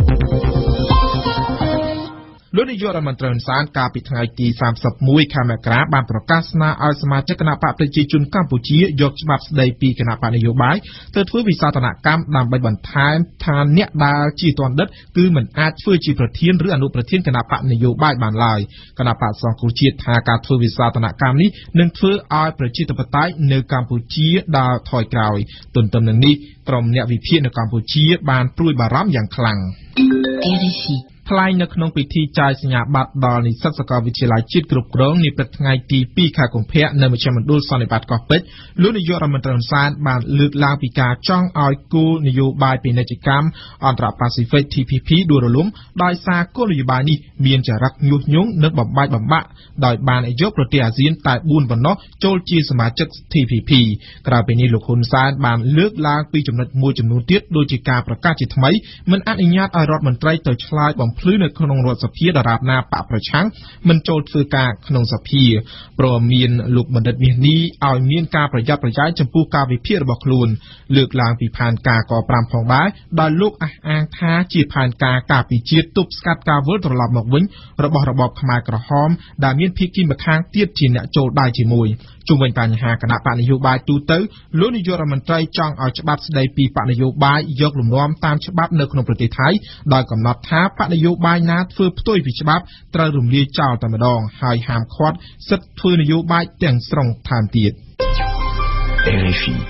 លោកនាយករដ្ឋមន្ត្រីហ៊ុនសែនកាលពីថ្ងៃទីសាមសិបមួយខែមករាបានប្រកាសស្នើឲ្យសមាជិកគណៈបកប្រជាជនកម្ពុជាយកច្បាប់ស្តីពីគណៈបកនយោបាយទៅធ្វើវិសោធនកម្មដើម្បីបន្ថែមថាអ្នកដែលជាទណ្ឌិតគឺមិនអាចធ្វើជាប្រធានឬអនុប្រធានគណៈបកនយោបាយបានឡើយគណៈបកសង្គ្រោះជាតិថាការធ្វើវិសោធនកម្មនេះនឹងធ្វើឲ្យប្រជាធិបតេយ្យនៅកម្ពុជាដើរថយក្រោយទន្ទឹមនឹងនេះក្រុមអ្នកវិភាគនៅកម្ពុជាបានព្រួយបារម្ភយ៉ាងខ្លាំង R F I ថ្លែងនៅក្នុងពិធីចាយសញ្ញាបត្រដល់និស្សិតសាកលវិទ្យាល័យជាតិគ្រប់គ្រងនាព្រឹកថ្ងៃទីពីរខែកុម្ភៈនៅមជ្ឈមណ្ឌលសន្និបាតកោះពេជ្រលោកនាយករដ្ឋមន្ត្រីហ៊ុនសែនបានលើកឡើងពីការចង់ឲ្យគោលនយោបាយពាណិជ្ជកម្មអន្តរប៉ាស៊ីហ្វិក T P P ដួលរលំដោយសារគោលនយោបាយនេះមានចរិតញុះញង់និងបំបែកបំបាក់ដោយបានយកប្រទេសអាស៊ានតែបួនប៉ុណ្ណោះចូលជាសមាជិក T P P ក្រៅពីនេះលោកហ៊ុនសែនបានលើកឡើងពីចំណុចមួយចំនួនទៀតដូចជាការប្រកាសជាថ្មីមិនអនុញ្ញាតឲ្យរដ្ឋមន្ត្រីទៅឆ្លើយបំភ្លឺនៅក្នុងរដ្ឋសភាដរាបណាបកប្រឆាំងមិនចូលធ្វើការក្នុងសភាព្រមមានលោកបណ្ឌិតមាសនេះឲ្យមានការប្រយ័ត្នប្រយែងចំពោះការវិភាគរបស់ខ្លួនលើកឡើងពីផែនការកប្រាំផងដែរដោយលោកអះអាងថាជាផែនការការពីជាតិទប់ស្កាត់ការវិលត្រឡប់មកវិញរបស់របបខ្មែរក្រហមដែលមានភាគីម្ខាងទៀតជាអ្នកចូលដៃជាមួយជុំវិញបញ្ហាគណៈបកនយោបាយទូទៅលោកនាយករដ្ឋមន្ត្រីចង់ឲ្យច្បាប់ស្តីពីបកនយោបាយយកលំនាំតាមច្បាប់នៅក្នុងប្រទេសថៃដោយកំណត់ថាបកនយោបាយណាធ្វើផ្ទុយពីច្បាប់ត្រូវរំលាយចោលតែម្ដងហើយហាមឃាត់សិទ្ធិធ្វើនយោបាយទាំងស្រុងថែមទៀត R F I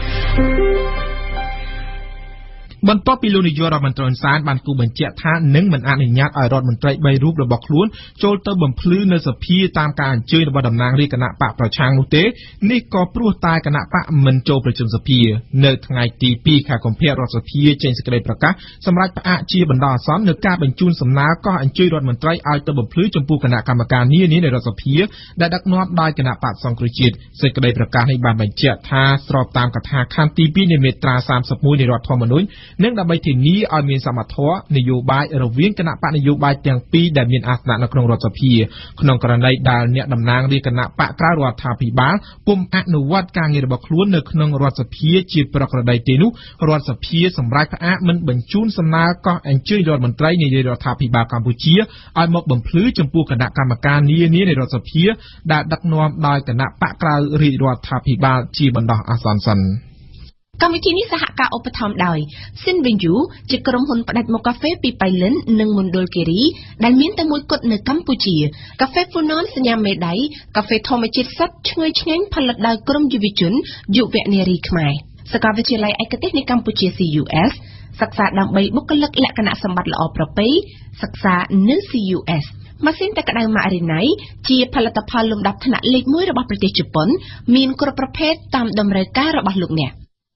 បន្ទាប់ពីលោកនាយករដ្ឋមន្ត្រីហ៊ុនសែនបានគូបញ្ជាក់ថានឹងមិនអនុញ្ញាតឲ្យរដ្ឋមន្ត្រីបីរូបរបស់ខ្លួនចូលទៅបំភ្លឺនៅសភាតាមការអញ្ជើញរបស់តំណាងរាជគណៈបកប្រឆាំងនោះទេនេះក៏ព្រោះតែគណៈបកមិនចូលប្រជុំសភានៅថ្ងៃទីពីរខែកុម្ភៈរដ្ឋសភាចេញសេចក្តីប្រកាសសម្រាប់ផ្អាកជាបណ្ដោះអាសន្ននៅការបញ្ជូនសំណើកោះអញ្ជើញរដ្ឋមន្ត្រីឲ្យទៅបំភ្លឺចំពោះគណៈកម្មការនានានៃរដ្ឋសភាដែលដឹកនាំដោយគណៈបកសង្គ្រោះជាតិសេចក្តីប្រកាសនេះបានបញ្ជាក់ថាស្របតាមកថាខណ្ឌទីពីរនៃមាត្រាសាមសិបមួយនៃរដ្ឋធម្មនុញ្ញនិងដើម្បីធានាឲ្យមានសមត្ថភាពនយោបាយរវាងគណៈបកនយោបាយទាំងពីរដែលមានអាសនៈនៅក្នុងរដ្ឋសភាក្នុងករណីដែលអ្នកតំណាងរាជគណៈបកក្រៅរដ្ឋាភិបាលពុំអនុវត្តការងាររបស់ខ្លួននៅក្នុងរដ្ឋសភាជាប្រក្រតីទេនោះរដ្ឋសភាសម្រាប់ផ្អាកមិនបញ្ជូនសំណើកោះអញ្ជើញរដ្ឋមន្ត្រីនៃរដ្ឋាភិបាលកម្ពុជាឲ្យមកបំភ្លឺចំពោះគណៈកម្មការនានានៃរដ្ឋសភាដែលដឹកនាំដោយគណៈបកក្រៅរាជរដ្ឋាភិបាលជាបណ្ដោះអាសន្នសិនកម្មវិធីនេះសហការឧបត្ថម្ភដោយ Sinvenju ជាក្រុមហ៊ុនផ្ដាច់មុខកាហ្វេពីប៉ៃលិននិងមណ្ឌលគិរីដែលមានតែមួយគត់នៅកម្ពុជាកាហ្វេ Funon សញ្ញាមេដៃកាហ្វេធម្មជាតិសុទ្ធឈ្ងុយឆ្ងាញ់ផលិតដោយក្រុមយុវជនយុវនារីខ្មែរសាកលវិទ្យាល័យឯកទេសនៃកម្ពុជា C U S សិក្សាដើម្បីបុគ្គលិកលក្ខណៈសម្បត្តិល្អប្រពៃសិក្សានៅ C U S ម៉ាស៊ីនទឹកក្តៅម៉ារីណៃជាផលិតផលលំដាប់ថ្នាក់លេខមួយរបស់ប្រទេសជប៉ុនមានគ្រប់ប្រភេទតាមតម្រូវការរបស់លោកអ្នក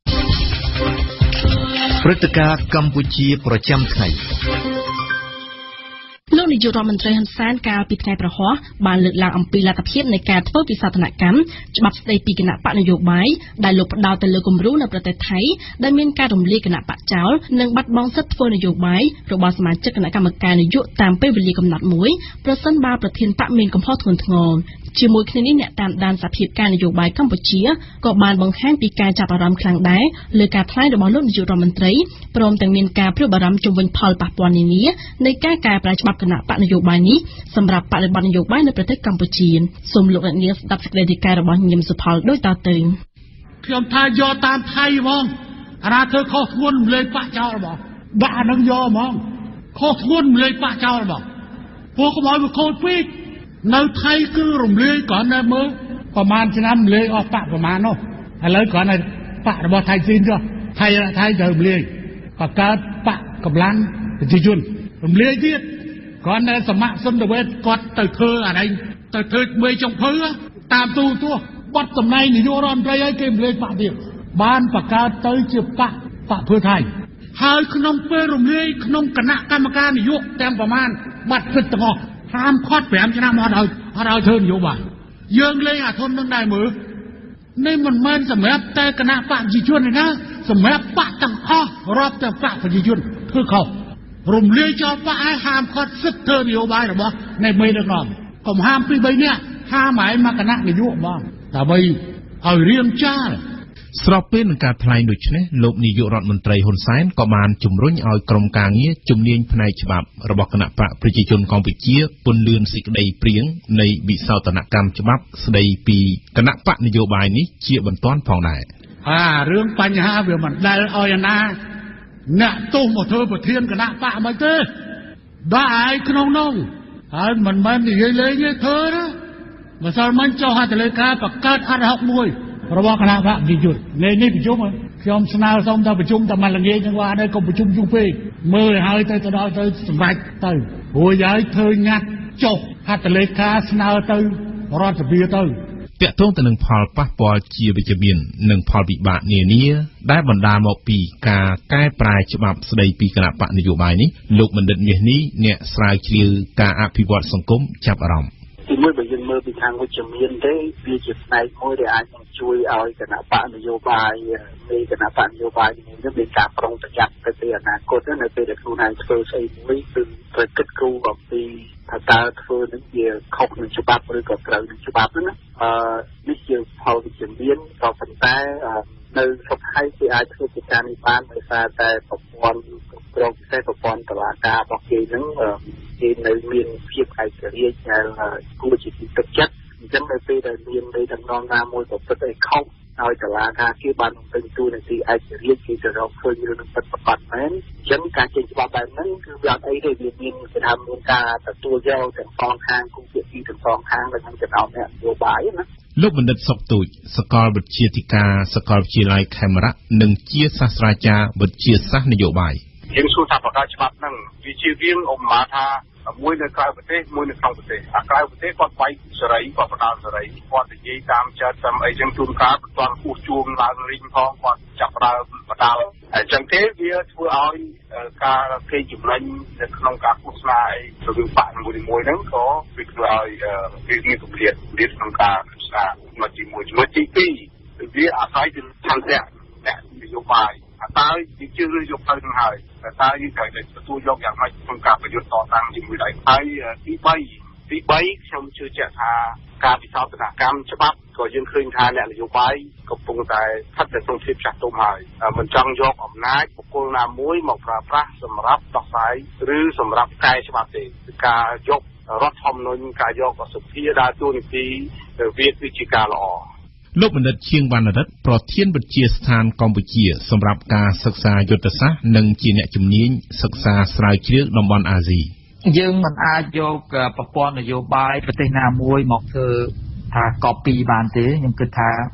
ព្រឹត្តិការណ៍កម្ពុជាប្រចាំថ្ងៃលោកនាយករដ្ឋមន្ត្រីហ៊ុនសែនកាលពីថ្ងៃប្រហ័សបានលើកឡើងអំពីលទ្ធភាពនៃការធ្វើវិសោធនកម្មច្បាប់ស្តីពីគណៈបកនយោបាយដែលលោកផ្ដោតទៅលើគំរូនៅប្រទេសថៃដែលមានការរំលាយគណៈបកចោលនិងបាត់បង់សិទ្ធិធ្វើនយោបាយរបស់សមាជិកគណៈកម្មការនយោបាយតាមពេលវេលាកំណត់មួយប្រសិនបើប្រធានបកមានកំហុសធ្ងន់ធ្ងរជាមួយគ្នានេះអ្នកតាមដានសភាពការនយោបាយកម្ពុជាក៏បានបង្ហាញពីការចាប់អារម្មណ៍ខ្លាំងដែរលើការថ្លែងរបស់លោកនាយករដ្ឋមន្ត្រីព្រមទាំងមានការព្រួយបារម្ភជំវិញផលប៉ះពាល់នានានៃការកែប្រែច្បាប់គណៈបកនយោបាយនេះសម្រាប់បរិបទនយោបាយនៅប្រទេសកម្ពុជាសូមលោកអ្នកនាងស្ដាប់សេចក្តីរាយការណ៍របស់ញឹមសុផលដូចតទៅខ្ញុំថាយកតាមថៃហ្មងអាណាធ្វើខុសធ្ងន់លេខបកចោលហ្មងដាក់អានឹងយកហ្មងខុសធ្ងន់លេខបកចោលហ្មងពួកកុំឲ្យវាខូចពេកនៅថៃគឺរំលាយគ្រាន់តែមើលប្រហែលឆ្នាំរំលាយអស់បកប្រហែលនោះឥឡូវគ្រាន់តែបករបស់ថៃស៊ីនចុះថៃថៃត្រូវរំលាយបង្កើតបកកម្លាំងប្រជាជនរំលាយទៀតគ្រាន់តែសមត្ថសន្តិវេទគាត់ទៅធ្វើអានេះទៅធ្វើមេចុងភៅតាមទូទស្សន៍បတ်តំណែងនាយករដ្ឋមន្ត្រីឲ្យគេរំលាយបកទៀតបានបង្កើតទៅជាបកបកធ្វើថៃហើយក្នុងពេលរំលាយក្នុងគណៈកម្មការនយោបាយទាំងប្រមាណបាត់សិទ្ធិទាំងអស់ហាមខត់ប្រាំឆ្នាំអត់ឲ្យអត់ឲ្យធ្វើនយោបាយយើងលេងអាធននឹងដែរមើលនេះមិនមែនសម្រាប់តែគណៈបកប្រជាជនទេណាសម្រាប់បកទាំងអស់រាប់ទាំងបកប្រជាជនធ្វើខុសរំលាយចោលបកឲ្យហាមខត់សិទ្ធិធ្វើនយោបាយរបស់នៃមេដឹកនាំកុំហាមពីរបីនាក់ហាមឲ្យមកគណៈនយោបាយដើម្បីឲ្យរៀងចាលស្របពេលនឹងការថ្លែងដូចនេះលោកនាយករដ្ឋមន្ត្រីហ៊ុនសែនក៏បានជំរុញឲ្យក្រុមការងារជំនាញផ្នែកច្បាប់របស់គណៈបកប្រជាជនកម្ពុជាពន្លឿនសេចក្តីព្រៀងនៃវិសោធនកម្មច្បាប់ស្តីពីគណៈបកនយោបាយនេះជាបន្ទាន់ផងដែរអារឿងបញ្ហាវាមិនដែលឲ្យណាអ្នកទោសមកធ្វើប្រធានគណៈបកមិនទេដាក់ឲ្យក្នុងនោះហើយមិនមែននិយាយលេងទេធ្វើណាម្សិលមិញចុះហត្ថលេខាបង្កើតអត្ថហកមួយរបស់គណៈបកប្រជាជនលេខនេះប្រជុំខ្ញុំស្នើសុំទៅប្រជុំតែមួយល្ងាចហ្នឹងว่าដែរកុំប្រជុំយូរពេកមើលឲ្យទៅទៅដល់ទៅសម្រេចទៅរួចហើយធ្វើញាត់ចុះហត្ថលេខាស្នើទៅរដ្ឋសភាទៅតាក់ទងទៅនឹងផលប៉ះពាល់ជាវិជ្ជមាននិងផលវិបាកនានាដែលបណ្ដាលមកពីការកែប្រែច្បាប់ស្តីពីគណៈបកនយោបាយនេះលោកបណ្ឌិតមាសនេះអ្នកស្រាវជ្រាវការអភិវឌ្ឍសង្គមចាប់អារម្មណ៍ទីមួយបើយើងមើលពីខាងវិជ្ជមានទេវាជាផ្នែកមួយដែលអាចនឹងជួយឲ្យគណៈបកនយោបាយនៃគណៈបកនយោបាយនេះមានការប្រុងប្រយ័ត្នទៅពីអនាគតនៅពេលដែលខ្លួនឯងធ្វើស្អីមួយគឺត្រូវគិតគូរអំពីថាតើធ្វើនឹងវាខុសនឹងច្បាប់ឬក៏ត្រូវនឹងច្បាប់ហ្នឹងណាអឺនេះជាផលវិជ្ជមានក៏ប៉ុន្តែនៅស្រុកថៃគេអាចធ្វើកិច្ចការនេះបានដោយសារតែប្រព័ន្ធក្រុមពិសេសប្រព័ន្ធតុលាការរបស់គេហ្នឹងគេនៅមានភាពឯករាជ្យដែលគួរជាទីទុកចិត្តអញ្ចឹងនៅពេលដែលមាននៃដំណងណាមួយប្រព្រឹត្តឲ្យខុសហើយតុលាការគេបានបំពេញតួនាទីឯករាជ្យគេទៅរកឃើញរឿងនឹងពិតប្រាកដមែនអញ្ចឹងការចេញច្បាប់បែបហ្នឹងគឺវាអត់អីទេវាមានគេថាមានការទទួលយកទាំងសងខាងគូភាគីទាំងសងខាងនៅក្នុងចំណោមអ្នកនយោបាយណាលោកបណ្ឌិតសុកទូចសាកលវិទ្យាធិការសាកលវិទ្យាល័យខេមរៈនិងជាសាស្ត្រាចារ្យវិទ្យាសាស្ត្រនយោបាយយើងសួរថាប្រកាសច្បាប់ហ្នឹងវាជារៀងឧបមាថាមួយនៅក្រៅប្រទេសមួយនៅក្នុងប្រទេសអាក្រៅប្រទេសគាត់បែកសេរីគាត់បដាល់សេរីគាត់និយាយតាមចិត្តតាមអីចឹងជួនកាលគាត់គោះជួងឡើងរីងផងគាត់ចាប់ដើមបដាល់អញ្ចឹងទេវាធ្វើឲ្យការគេចំណេញនៅក្នុងការឃោសនាអីរវាងបកមួយមួយហ្នឹងក៏វាធ្វើឲ្យវាមានគម្លាតរៀបក្នុងការឃោសនាមកជាមួយជាមួយទីពីរវាអាស្រ័យទៅឆន្ទៈអ្នកនយោបាយតើយើងជឿឬយកទៅនឹងហើយតើយើងត្រូវតែទទួលយកយ៉ាងម៉េចក្នុងការប្រយុទ្ធតតាំងជាមួយដៃហើយទីបីទីបីខ្ញុំជឿជាក់ថាការវិសោធនកម្មច្បាប់ក៏យើងឃើញថាអ្នកនយោបាយកំពុងតែស្ថិតនៅក្នុងភាពចាស់ទុំហើយមិនចង់យកអំណាចបុគ្គលណាមួយមកប្រើប្រាស់សម្រាប់ដោះស្រាយឬសម្រាប់កែច្បាប់ទេគឺការយករដ្ឋធម្មនុញ្ញការយកសភាដើរតួនាទីវាគឺជាការល្អលោកបណ្ឌិតឈៀងវណ្ណរិទ្ធប្រធានវិទ្យាស្ថានកម្ពុជាសម្រាប់ការសិក្សាយុទ្ធសាស្ត្រនិងជាអ្នកជំនាញសិក្សាស្រាវជ្រាវតំបន់អាស៊ីយើងមិនអាចយកប្រព័ន្ធនយោបាយប្រទេសណាមួយមកធ្វើថា copy បានទេខ្ញុំគិតថា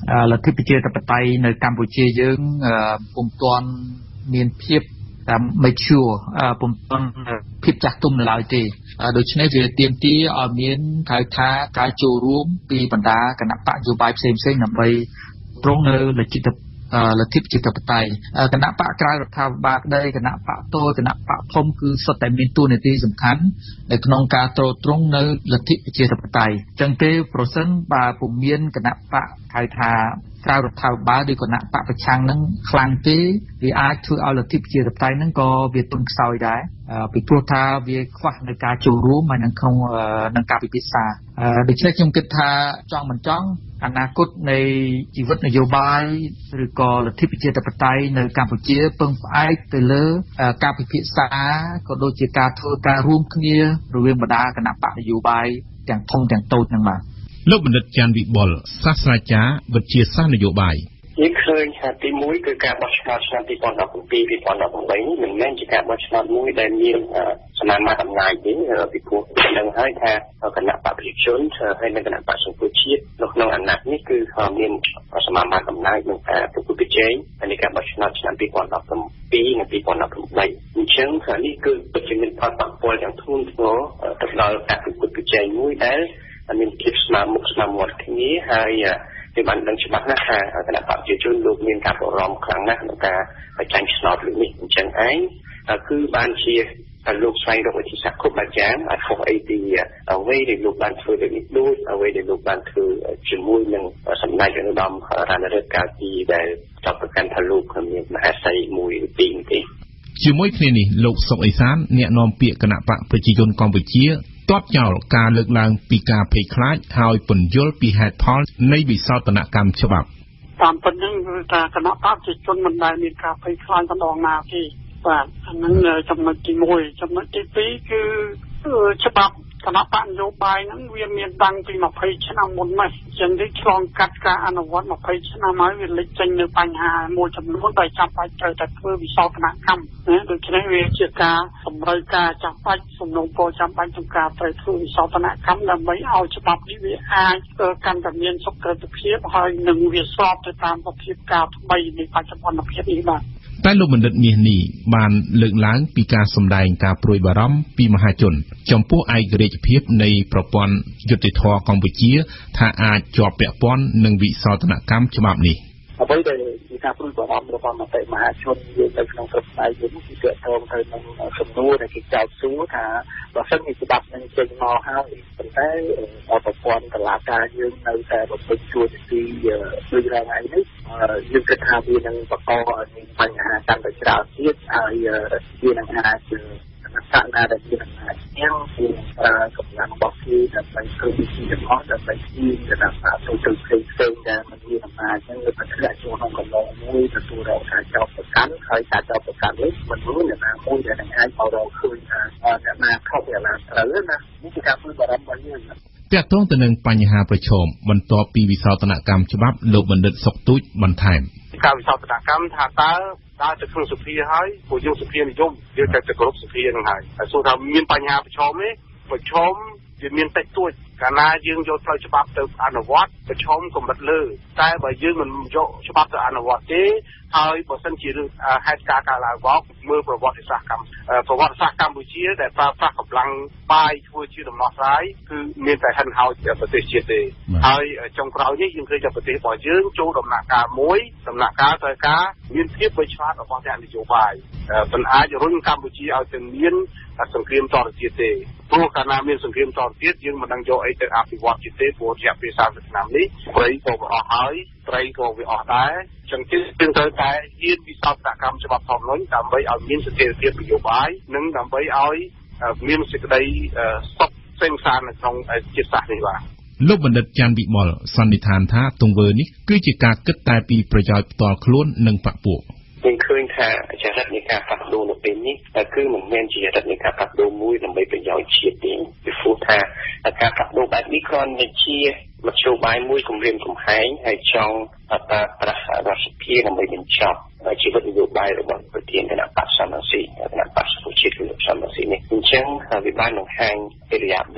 លទ្ធិប្រជាធិបតេយ្យនៅកម្ពុជាយើងពុំទាន់មានភាពតាម mature ពុំទាន់ភាពចាស់ទុំនៅឡើយទេដូច្នេះវាទាមទារឲ្យមានហៅថាការចូលរួមពីបណ្ដាគណៈបកនយោបាយផ្សេងៗដើម្បីត្រង់នៅលទ្ធិលទ្ធិប្រជាធិបតេយ្យគណៈបកក្រៅរដ្ឋាភិបាលក្តីគណៈបកតូចគណៈបកធំគឺសុទ្ធតែមានតួនាទីសំខាន់នៅក្នុងការទ្រទ្រង់នៅលទ្ធិប្រជាធិបតេយ្យអញ្ចឹងទេប្រសិនបើពុំមានគណៈបកហៅថាក្រៅរដ្ឋាភិបាលឬគណៈបកប្រឆាំងនឹងខ្លាំងទេវាអាចធ្វើឲ្យលទ្ធិប្រជាធិបតេយ្យហ្នឹងក៏វាទន់ខ្សោយដែរពីព្រោះថាវាខ្វះនៅការចូលរួមហើយនឹងក្នុងនឹងការពិភាក្សាដូច្នេះខ្ញុំគិតថាចង់មិនចង់អនាគតនៃជីវិតនយោបាយឬក៏លទ្ធិប្រជាធិបតេយ្យនៅកម្ពុជាពឹងផ្អែកទៅលើការពិភាក្សាក៏ដូចជាការធ្វើការរួមគ្នារវាងបណ្ដាគណៈបកនយោបាយទាំងធំទាំងតូចហ្នឹងបាទលោកបណ្ឌិតចាន់វិបុលសាស្ត្រាចារ្យវិទ្យាសាស្ត្រនយោបាយយើងឃើញថាទីមួយគឺការបោះឆ្នោតឆ្នាំពីរពាន់ដប់ពីរ ពីរពាន់ដប់ប្រាំបីនេះមិនមែនជាការបោះឆ្នោតមួយដែលមានសមាមាត្រអំណាចទេពីព្រោះដឹងហើយថាគណៈបកប្រជាជនហើយនិងគណៈបកសង្គមជាតិនៅក្នុងអាណត្តិនេះគឺមានសមាមាត្រអំណាចក្នុងការប្រគល់ប្រជែងនៃការបោះឆ្នោតឆ្នាំពីរពាន់ដប់ពីរនិងពីរពាន់ដប់ប្រាំបីអញ្ចឹងថានេះគឺពិតជាមានផលប៉ះពាល់យ៉ាងធ្ងន់ធ្ងរទៅដល់ការប្រគល់ប្រជែងមួយដែលមានភាពស្មើមុខស្មើមាត់គ្នាហើយវាបានដឹងច្បាស់ណាស់ថាគណៈបកប្រជាជនលោកមានការបារម្ភខ្លាំងណាស់ក្នុងការចាញ់ឆ្នោតលើនេះអញ្ចឹងឯងគឺបានជាលោកស្វែងរកវិធីសាស្ត្រគ្រប់បែបយ៉ាងអត់ខុសអីពីអ្វីដែលលោកបានធ្វើលើនេះដូចអ្វីដែលលោកបានធ្វើជាមួយនឹងសម្ដេចឧត្តមរណរដ្ឋកាលពីដែលចាប់ប្រកាន់ថាលោកមានមហាស័យមួយឬពីរទេជាមួយគ្នានេះលោកសុកអេសានអ្នកនាំពាក្យគណៈបកប្រជាជនកម្ពុជាទាត់ចោលការលើកឡើងពីការភ័យខ្លាចហើយពន្យល់ពីហេតុផលនៃវិសោធនកម្មច្បាប់តាមពិតហ្នឹងគឺថាគណៈបកប្រជាជនមិនដែលមានការភ័យខ្លាចម្ដងណាទេបាទអាហ្នឹងចំណុចទីមួយចំណុចទីពីរគឺច្បាប់គណៈបកនយោបាយហ្នឹងវាមានតាំងពីម្ភៃឆ្នាំមុនមកចឹងទេឆ្លងកាត់ការអនុវត្តម្ភៃឆ្នាំហើយវាលេចចេញនៅបញ្ហាមួយចំនួនដែលចាំបាច់ត្រូវតែធ្វើវិសោធនកម្មណាដូច្នេះវាជាការសម្រូវការចាំបាច់សំណុំពរចាំបាច់ក្នុងការត្រូវធ្វើវិសោធនកម្មដើម្បីឲ្យច្បាប់នេះវាអាចកាន់តែមានសុខភាពហើយនឹងវាស្របទៅតាមប្រភេទការថ្មីនៃបច្ចុប្បន្នភាពនេះបាទតែលោកបណ្ឌិតមាសនេះបានលើកឡើងពីការសម្ដែងការព្រួយបារម្ភពីមហាជនចំពោះឯករាជ្យភាពនៃប្រព័ន្ធយុត្តិធម៌កម្ពុជាថាអាចជាប់ពាក់ព័ន្ធនឹងវិសោធនកម្មច្បាប់នេះអ្វីដែលជាការព្រួយបារម្ភរបស់មតិមហាជនយើងនៅក្នុងស្រុកខ្មែរយើងគឺទាក់ទងទៅនឹងសំណួរដែលគេចោទសួរថាបើសិនជាច្បាប់នឹងចេញមកហើយប៉ុន្តែប្រព័ន្ធតុលាការយើងនៅតែបំពេញតួនាទីដូចរាល់ថ្ងៃនេះយើងគិតថាវានឹងបង្កឲ្យមានបញ្ហាកាន់តែច្រើនទៀតហើយវានឹងអាចសាក់ណាដែលមានអំណាចទាំងពីប្រើកម្លាំងរបស់គេដើម្បីធ្វើវិធីទាំងអស់ដើម្បីជាគណៈបកទៅទៅផ្សេងផ្សេងដែលមិនមានអំណាចហ្នឹងវាធ្លាក់ចូលក្នុងកំឡុងមួយទទួលរកការចោទប្រកាន់ហើយការចោទប្រកាន់នេះមិនមានអ្នកណាមួយដែលនឹងអាចមករកឃើញថាអ្នកណាខុសអ្នកណាត្រូវណានេះជាការព្រួយបារម្ភរបស់យើងតាក់ទងទៅនឹងបញ្ហាប្រឈមបន្ទាប់ពីវិសោធនកម្មច្បាប់លោកបណ្ឌិតសុកទូចបន្ថែមការវិសោធនកម្មថាតើតើទៅក្នុងសភាហើយពួកយើងសភានិយមយើងតែទៅគ្រប់សភាហ្នឹងហើយហើយសួរថាមានបញ្ហាប្រឈមទេប្រឈមវាមានតិចតួចកាលណាយើងយកផ្លូវច្បាប់ទៅអនុវត្តប្រឈមកម្រិតលើតែបើយើងមិនយកច្បាប់ទៅអនុវត្តទេហើយបើសិនជាហេតុការណ៍កើតឡើងមកមើលប្រវត្តិសាស្ត្រកម្ពុជាប្រវត្តិសាស្ត្រកម្ពុជាដែលប្រើប្រាស់កម្លាំងបាយធ្វើជាដំណោះស្រាយគឺមានតែហិនហោចប្រទេសជាតិទេហើយចុងក្រោយនេះយើងឃើញថាប្រទេសរបស់យើងចូលដំណាក់កាលមួយដំណាក់កាលត្រូវការមានភាពវៃឆ្លាតរបស់អ្នកនយោបាយមិនអាចរុញកម្ពុជាឲ្យទៅមានសង្គ្រាមតទៅទៀតទេព្រោះកាលណាមានសង្គ្រាមតទៅទៀតយើងមិនដឹងយកអីទៅអភិវឌ្ឍទៀតទេព្រោះរយៈពេលសាមសិបឆ្នាំនេះប្រៃក៏វាអស់ហើយត្រីក៏វាអស់ដែរចឹងគឺយើងត្រូវតែហ៊ានវិសោធនកម្មច្បាប់ធម្មនុញ្ញដើម្បីឲ្យមានស្ថិរភាពនយោបាយនិងដើម្បីឲ្យមានសេចក្តីសុខសេងសាននៅក្នុងជាតិសាសន៍នេះបាទលោកបណ្ឌិតចាន់វិបុលសន្និដ្ឋានថាទង្វើនេះគឺជាការគិតតែពីប្រយោជន៍ផ្ទាល់ខ្លួននិងបព្វពួកយើងឃើញថាចរិតនៃការផ្លាស់ប្ដូរនៅពេលនេះគឺមិនមែនជាចរិតនៃការផ្លាស់ប្ដូរមួយដើម្បីប្រយោជន៍ជាតិទេពីព្រោះថាការផ្លាស់ប្ដូរបែបនេះគ្រាន់តែជាមធ្យោបាយមួយគម្រាមកំហែងហើយចង់ប្រើប្រាស់រដ្ឋសភាដើម្បីបញ្ចប់ជីវិតនយោបាយរបស់ប្រធានគណៈបក្សសមាជិកគណៈបក្សប្រជាជាតិលោកសមាជិកនេះអញ្ចឹងវាបានបង្ហាញឥរិយាបថ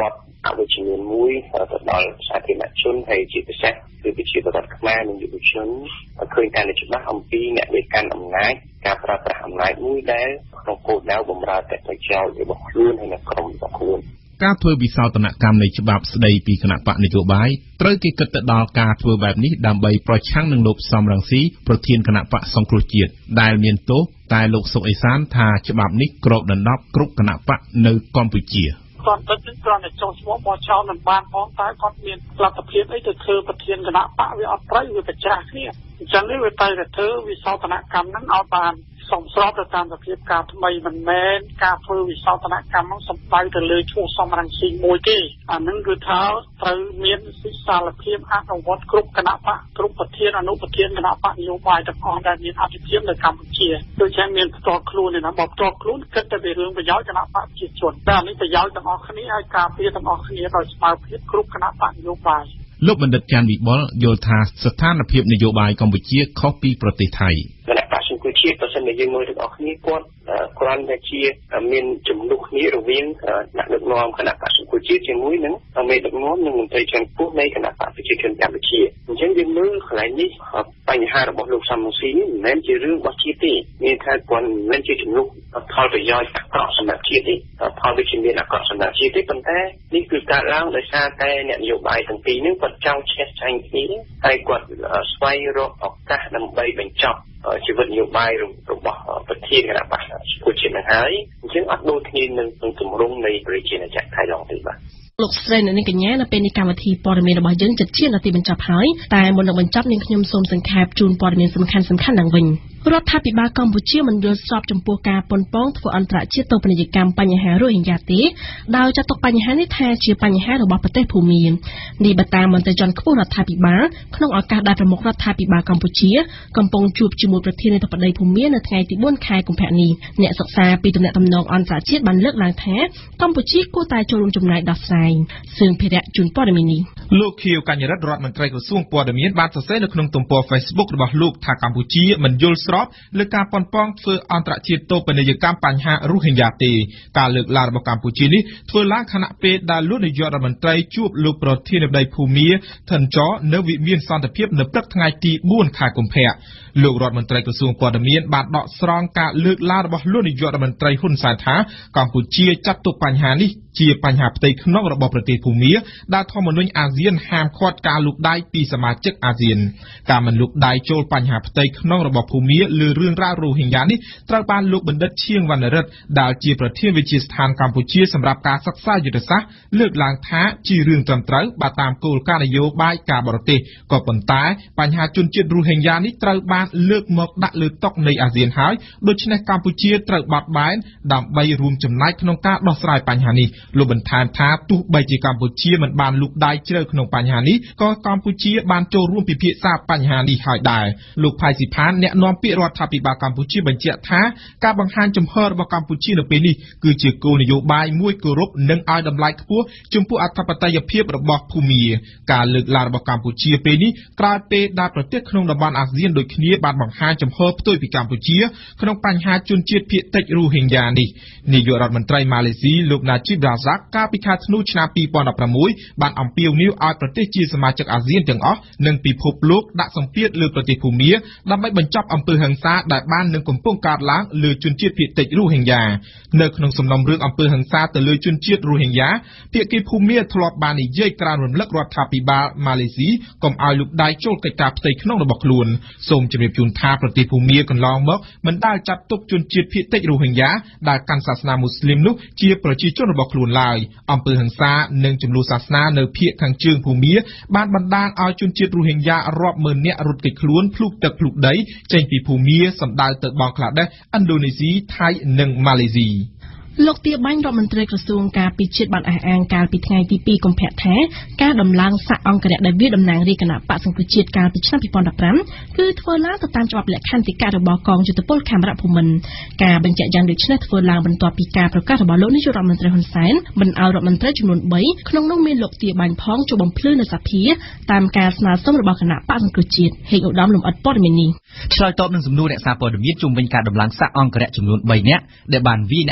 អវិជ្ជមានមួយទៅដល់សាធារណជនហើយជាពិសេសគឺប្រជាពលរដ្ឋខ្មែរនិងយុវជនឃើញការច្បាស់អំពីអ្នកដែលកាន់អំណាចការប្រើប្រាស់អំណាចមួយដែលក្នុងគោលដៅបម្រើតែប្រយោជន៍របស់ខ្លួនហើយនិងក្រុមរបស់ខ្លួនការធ្វើវិសោធនកម្មនៃច្បាប់ស្ដីពីគណៈបកនយោបាយត្រូវគេគិតទៅដល់ការធ្វើបែបនេះដើម្បីប្រឆាំងនឹងលោកសំរងស៊ីប្រធានគណៈបកសង្គ្រោះជាតិដែលមានទោសតែលោកសុកអេសានថាច្បាប់នេះគ្របដណ្ដប់គ្រប់គណៈបកនៅកម្ពុជាគាត់ទៅគ្រាន់តែចុះឈ្មោះបោះចោលមិនបានផងតែគាត់មានលទ្ធភាពអីទៅធ្វើប្រធានគណៈបកវាអត់ត្រូវវាប្រឆាំងគ្នាអញ្ចឹងនេះវាតែទៅធ្វើវិសោធនកម្មហ្នឹងឲ្យបានសំស្របទៅតាមសភាពការថ្មីមិនមែនការធ្វើវិសោធនកម្មហ្នឹងសំដៅទៅលើឈ្មោះសំរងស៊ីមួយទេអាហ្នឹងគឺថាត្រូវមានសិទ្ធិសាលភាពអនុវត្តគ្រប់គណៈបកគ្រប់ប្រធានអនុប្រធានគណៈបកនយោបាយទាំងអស់ដែលមានអធិភាពនៅកម្ពុជាដូចជាមានផ្ទាល់ខ្លួនឯណាបើផ្ទាល់ខ្លួនគិតតែពីរឿងប្រយោជន៍គណៈបកប្រជាជនតែនេះប្រយោជន៍ទាំងអស់គ្នាឲ្យការពារទាំងអស់គ្នាដោយស្មើភាពគ្រប់គណៈបកនយោបាយលោកបណ្ឌិតច័ន្ទវិបុលយល់ថាស្ថានភាពនយោបាយកម្ពុជាខុសពីប្រទេសថៃគណៈបកសង្គ្រោះជាតិប្រសិនបើយើងមើលទាំងអស់គ្នាគាត់គ្រាន់តែជាមានចំនួនគ្នារវាងអ្នកដឹកនាំគណៈបកសង្គ្រោះជាតិជាមួយនឹងមេដឹកនាំនិងមន្ត្រីជាន់ខ្ពស់នៃគណៈបកប្រជាជនកម្ពុជាអញ្ចឹងយើងមើលកន្លែងនេះបញ្ហារបស់លោកសំរងស៊ីនេះមិនមែនជារឿងរបស់ជាតិទេមានថាគាត់មិនមែនជាចំនួនផលប្រយោជន៍អាក្រក់សម្រាប់ជាតិទេផលវិជ្ជមានអាក្រក់សម្រាប់ជាតិទេប៉ុន្តែនេះគឺកើតឡើងដោយសារតែអ្នកនយោបាយទាំងពីរនេះគាត់ចង់ឆេះឆាញ់គ្នាហើយគាត់ស្វែងរកឱកាសដើម្បីបញ្ចប់ជីវិតនយោបាយរបស់ប្រធានគណៈបកសង្គ្រោះជាតិនឹងហើយអញ្ចឹងអត់ដូចគ្នានឹងទម្រង់នៃប្រជាណាចក្រថៃឡង់ទេបាទលោកស្រីនៅនេះកញ្ញានៅពេលនេះកម្មវិធីព័ត៌មានរបស់យើងជិតជានាទីបញ្ចប់ហើយតែមុននឹងបញ្ចប់នាងខ្ញុំសូមសង្ខេបជូនព័ត៌មានសំខាន់សំខាន់ឡើងវិញរដ្ឋាភិបាលកម្ពុជាមិនយល់ស្របចំពោះការប៉ុនប៉ងធ្វើអន្តរជាតិទៅពាណិជ្ជកម្មបញ្ហារ៉ូហិញ៉ាទេដោយចាត់ទុកបញ្ហានេះថាជាបញ្ហារបស់ប្រទេសភូមានេះបើតាមមន្ត្រីជាន់ខ្ពស់រដ្ឋាភិបាលក្នុងឱកាសដែលប្រមុខរដ្ឋាភិបាលកម្ពុជាកំពុងជួបជាមួយប្រធានាធិបតីភូមានៅថ្ងៃទីបួនខែកុម្ភៈនេះអ្នកសិក្សាពីទំនាក់ទំនងអន្តរជាតិបានលើកឡើងថាកម្ពុជាគួរតែចូលរួមចំណែកដោះស្រាយសឿងភិរៈជូនព័ត៌មាននេះលោកខៀវកញ្ញរិទ្ធរដ្ឋមន្ត្រីក្រសួងព័ត៌មានបានសរសេរនៅក្នុងទំព័រ Facebook របស់លោកថាកម្ពុជាមិនយល់ស្របលើការប៉ុនប៉ងធ្វើអន្តរជាតិតូបនីយកម្មបញ្ហារ៉ូហិញ៉ាទេការលើកឡើងរបស់កម្ពុជានេះធ្វើឡើងខណៈពេលដែលលោកនាយករដ្ឋមន្ត្រីជួបលោកប្រធានាធិបតីភូមាថិនចរនៅវិមានសន្តិភាពនៅព្រឹកថ្ងៃទីបួនខែកុម្ភៈលោករដ្ឋមន្ត្រីក្រសួងព័ត៌មានបានដកស្រង់ការលើកឡើងរបស់លោកនាយករដ្ឋមន្ត្រីហ៊ុនសែនថាកម្ពុជាចាត់ទុកបញ្ហានេះជាបញ្ហាផ្ទៃក្នុងរបស់ប្រទេសភូមាដែលធម្មនុញ្ញអាស៊ានហាមឃាត់ការលូកដៃពីសមាជិកអាស៊ានការមិនលូកដៃចូលបញ្ហាផ្ទៃក្នុងរបស់ភូមាលើរឿងរ៉ាវរ៉ូហិញ៉ានេះត្រូវបានលោកបណ្ឌិតឈៀងវណ្ណរិទ្ធដែលជាប្រធានវិទ្យាស្ថានកម្ពុជាសម្រាប់ការសិក្សាយុទ្ធសាស្ត្រលើកឡើងថាជារឿងត្រឹមត្រូវបើតាមគោលការណ៍នយោបាយការបរទេសក៏ប៉ុន្តែបញ្ហាជនជាតិរ៉ូហិញ៉ានេះត្រូវបានលើកមកដាក់លើតុនៃអាស៊ានហើយដូច្នេះកម្ពុជាត្រូវបត់បែនដើម្បីរួមចំណែកក្នុងការដោះស្រាយបញ្ហានេះលោកបន្ថែមថាទោះបីជាកម្ពុជាមិនបានលូកដៃជ្រៅក្នុងបញ្ហានេះក៏កម្ពុជាបានចូលរួមពិភាក្សាបញ្ហានេះហើយដែរលោកផៃស៊ីផានអ្នកនាំពាក្យរដ្ឋាភិបាលកម្ពុជាបញ្ជាក់ថាការបង្ហាញចំហរបស់កម្ពុជានៅពេលនេះគឺជាគោលនយោបាយមួយគោរពនិងឲ្យតម្លៃខ្ពស់ចំពោះអធិបតេយ្យភាពរបស់ភូមាការលើកឡើងរបស់កម្ពុជាពេលនេះក្រោយពេលដែលប្រទេសក្នុងតំបន់អាស៊ានដូចគ្នាបានបង្ហាញចំហផ្ទុយពីកម្ពុជាក្នុងបញ្ហាជនជាតិភាគតិចរ៉ូហិញ៉ានេះនាយករដ្ឋមន្ត្រីម៉ាឡេស៊ីលោកណាជីបរ៉ាហ្សាក់កាលពីខែធ្នូឆ្នាំពីរពាន់ដប់ប្រាំមួយបានអំពាវនាវឲ្យប្រទេសជាសមាជិកអាស៊ានទាំងអស់និងពិភពលោកដាក់សម្ពាធលើប្រទេសភូមាដើម្បីបញ្ចប់អំពើហិង្សាដែលបាននឹងកំពុងកើតឡើងលើជនជាតិភាគតិចរ៉ូហិញ៉ានៅក្នុងសំណុំរឿងអំពើហិង្សាទៅលើជនជាតិរ៉ូហិញ៉ាភាគីភូមាធ្លាប់បាននិយាយក្រើនរំលឹករដ្ឋាភិបាលម៉ាឡេស៊ីកុំឲ្យលូកដៃចូលកិច្ចការផ្ទៃក្នុងរបស់ខ្លួនសូមជម្រាបជូនថាប្រទេសភូមាកន្លងមកមិនដែលចាត់ទុកជនជាតិភាគតិចរ៉ូហិញ៉ាដែលកាន់សាសនាមូស្លីមនោះជាប្រជាជនរបស់ខ្លួនឡើយអំពើហិង្សានិងចំនួនសាសនានៅភាគខាងជើងភូមាបានបណ្ដាលឲ្យជនជាតិរ៉ូហិញ៉ារាប់ម៉ឺននាក់រត់គេចខ្លួនភ្លុកទឹកភ្លុកដីចេញពីភូមាសម្ដៅទៅបង់ក្លាដេសឥណ្ឌូនេស៊ីថៃនិងម៉ាឡេស៊ីលោកទាបាញ់រដ្ឋមន្ត្រីក្រសួងការពិជាតិបានអះអាងកាលពីថ្ងៃទីពីរកុម្ភៈថាការដំឡើងសាក់អង្គរៈដែលវាតំណាងរាជគណៈបក្សសង្គ្រោះជាតិកាលពីឆ្នាំពីរពាន់ដប់ប្រាំគឺធ្វើឡើងទៅតាមច្បាប់លក្ខន្តិកៈរបស់កងយុទ្ធពលខេមរៈភូមិន្ទការបញ្ជាក់យ៉ាងដូចនេះធ្វើឡើងបន្ទាប់ពីការប្រកាសរបស់លោកនាយករដ្ឋមន្ត្រីហ៊ុនសែនមិនឲ្យរដ្ឋមន្ត្រីចំនួនបីក្នុងនោះមានលោកទាបាញ់ផងចូលបំភ្លឺនៅសភាតាមការស្នើសុំរបស់គណៈបក្សសង្គ្រោះជាតិហេងឧត្តមលំអិតព័ត៌មាននេះឆ្លើយតបនឹងសំណួរអ្នកសារព័ត៌មានជុំវិញការដំឡើងសាក់អង្គរៈចំនួនបីនាក់ដែលបានវាយអ្នកតំណាងរា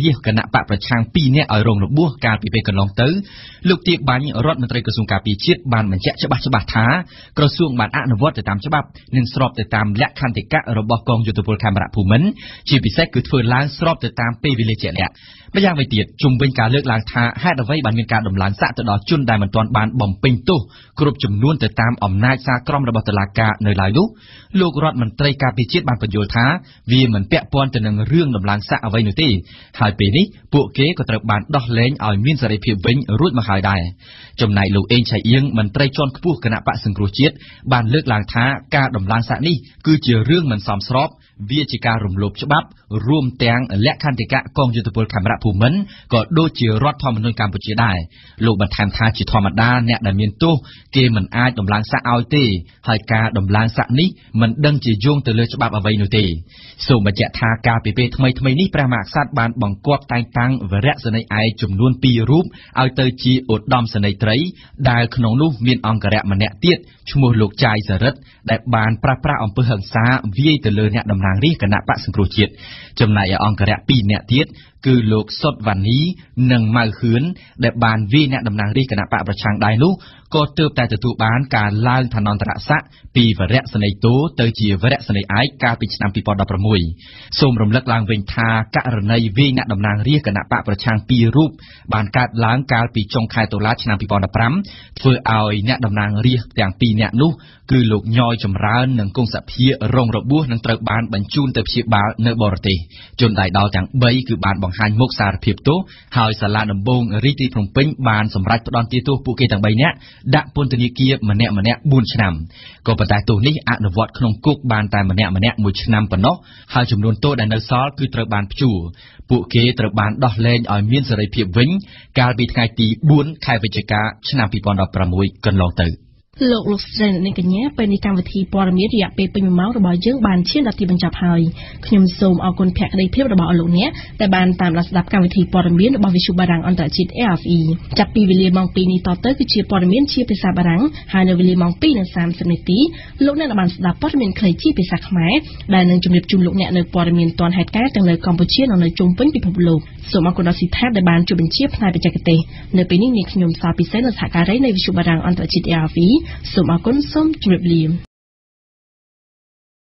រាជគណៈបកប្រឆាំងពីរនាក់ឲ្យរងរបួសកាលពីពេលកន្លងទៅលោកទៀបបាញ់រដ្ឋមន្ត្រីក្រសួងការពារជាតិបានបញ្ជាក់ច្បាស់ច្បាស់ថាក្រសួងបានអនុវត្តទៅតាមច្បាប់និងស្របទៅតាមលក្ខន្តិកៈរបស់កងយោធពលខេមរភូមិន្ទជាពិសេសគឺធ្វើឡើងស្របទៅតាមពេលវេលាជាក់លាក់ម្យ៉ាងវិញទៀតជុំវិញការលើកឡើងថាហេតុអ្វីបានមានការដំឡើងសាក់ទៅដល់ជនដែលមិនទាន់បានបំពេញទោសគ្រប់ចំនួនទៅតាមអំណាចសារក្រមរបស់តុលាការនៅឡើយនោះលោករដ្ឋមន្ត្រីការពារជាតិបានបញ្យល់ថាវាមិនពាក់ព័ន្ធទៅនឹងរឿងដំឡើងសាក់អ្វីនោះទេហើយពេលនេះពួកគេក៏ត្រូវបានដោះលែងឲ្យមានសេរីភាពវិញរួចមកហើយដែរចំណែកលោកអេងឆៃអៀងមន្ត្រីជាន់ខ្ពស់គណៈបកសង្គ្រោះជាតិបានលើកឡើងថាការដំឡើងសាក់នេះគឺជារឿងមិនសមស្របវាជាការរំលោភច្បាប់រួមទាំងលក្ខន្តិកៈកងយោធពលខេមរភូមិន្ទក៏ដូចជារដ្ឋធម្មនុញ្ញកម្ពុជាដែរលោកបន្ថែមថាជាធម្មតាអ្នកដែលមានទោសគេមិនអាចដំឡើងសាក់ឲ្យទេហើយការដំឡើងសាក់នេះមិនដឹងជាយោងទៅលើច្បាប់អ្វីនោះទេសូមបញ្ជាក់ថាការពីពេលថ្មីថ្មីនេះព្រះមហាក្សត្របានបង្គាប់តែងតាំងវរៈសេនីយ៍ឯកចំនួនពីររូបឲ្យទៅជាឧត្តមសេនីយ៍ត្រីដែលក្នុងនោះមានអង្គរៈម្នាក់ទៀតឈ្មោះលោកចាយសរិទ្ធដែលបានប្រាស្រ័យអំពើហិង្សាវាយទៅលើអ្នកតំណាងរាស្ត្រគណៈបកសង្គ្រោះជាតិចំណែកឯអង្គរៈពីរនាក់ទៀតគឺលោកសុតវណ្ណីនិងម៉ៅហឿនដែលបានវាយអ្នកតំណាងរាស្ត្រគណៈបកប្រឆាំងដែរនោះក៏ទើបតែទទួលបានការឡើងឋានន្តរស័ក្តិពីវរៈសេនីយ៍តូទៅជាវរៈសេនីយ៍ឯកកាលពីឆ្នាំពីរពាន់ដប់ប្រាំមួយសូមរំលឹកឡើងវិញថាករណីវាយអ្នកតំណាងរាស្ត្រគណៈបកប្រឆាំងពីររូបបានកើតឡើងកាលពីចុងខែតុលាឆ្នាំពីរពាន់ដប់ប្រាំធ្វើឲ្យអ្នកតំណាងរាស្ត្រទាំងពីរនាក់នោះគឺលោកញយចម្រើននិងគង់សភារងរបួសនិងត្រូវបានបញ្ជូនទៅព្យាបាលនៅបរទេសជនដៃដល់ទាំងបីគឺបានបង្ហាញមុខសារភាពទោសហើយសាលាដំបងរាជធានីភ្នំពេញបានសម្រេចផ្តន្ទាទោសពួកគេទាំងបីនាក់ដាក់ពន្ធនាគារម្នាក់ម្នាក់បួនឆ្នាំក៏ប៉ុន្តែទោសនេះអនុវត្តក្នុងគុកបានតែម្នាក់ម្នាក់មួយឆ្នាំប៉ុណ្ណោះហើយចំនួនទោសដែលនៅសល់គឺត្រូវបានព្យួរពួកគេត្រូវបានដោះលែងឲ្យមានសេរីភាពវិញកាលពីថ្ងៃទីបួនខែវិច្ឆិកាឆ្នាំពីរពាន់ដប់ប្រាំមួយកន្លងទៅលោកលោកស្រីនិងកញ្ញាពេលនេះកម្មវិធីព័ត៌មានរយៈពេលពេញមួយម៉ោងរបស់យើងបានឈានដល់ទីបញ្ចប់ហើយខ្ញុំសូមអរគុណភក្ដីភាពរបស់លោកអ្នកដែលបានតាមដានស្ដាប់កម្មវិធីព័ត៌មានរបស់វិទ្យុបារាំងអន្តរជាតិ R F I ចាប់ពីវេលាម៉ោងពីរនេះតទៅគឺជាព័ត៌មានជាភាសាបារាំងហើយនៅវេលាម៉ោងពីរនិងសាមសិបនាទីលោកអ្នកបានស្ដាប់ព័ត៌មានខ្លីជាភាសាខ្មែរដែលនឹងជម្រាបជូនលោកអ្នកនៅព័ត៌មានទាន់ហេតុការណ៍ទាំងនៅកម្ពុជានិងនៅជុំវិញពិភពលោកសូមអរគុណដល់ស៊ីថាដែលបានជួយបញ្ជាផ្នែកបច្ចេកទេសនៅពេលនេះនាងខ្ញុំសាពិសេសនៅសហការីនៃវិទ្យុបារាំងអន្តរជាតិ R F I សូមអរគុណសូមជម្រាបលា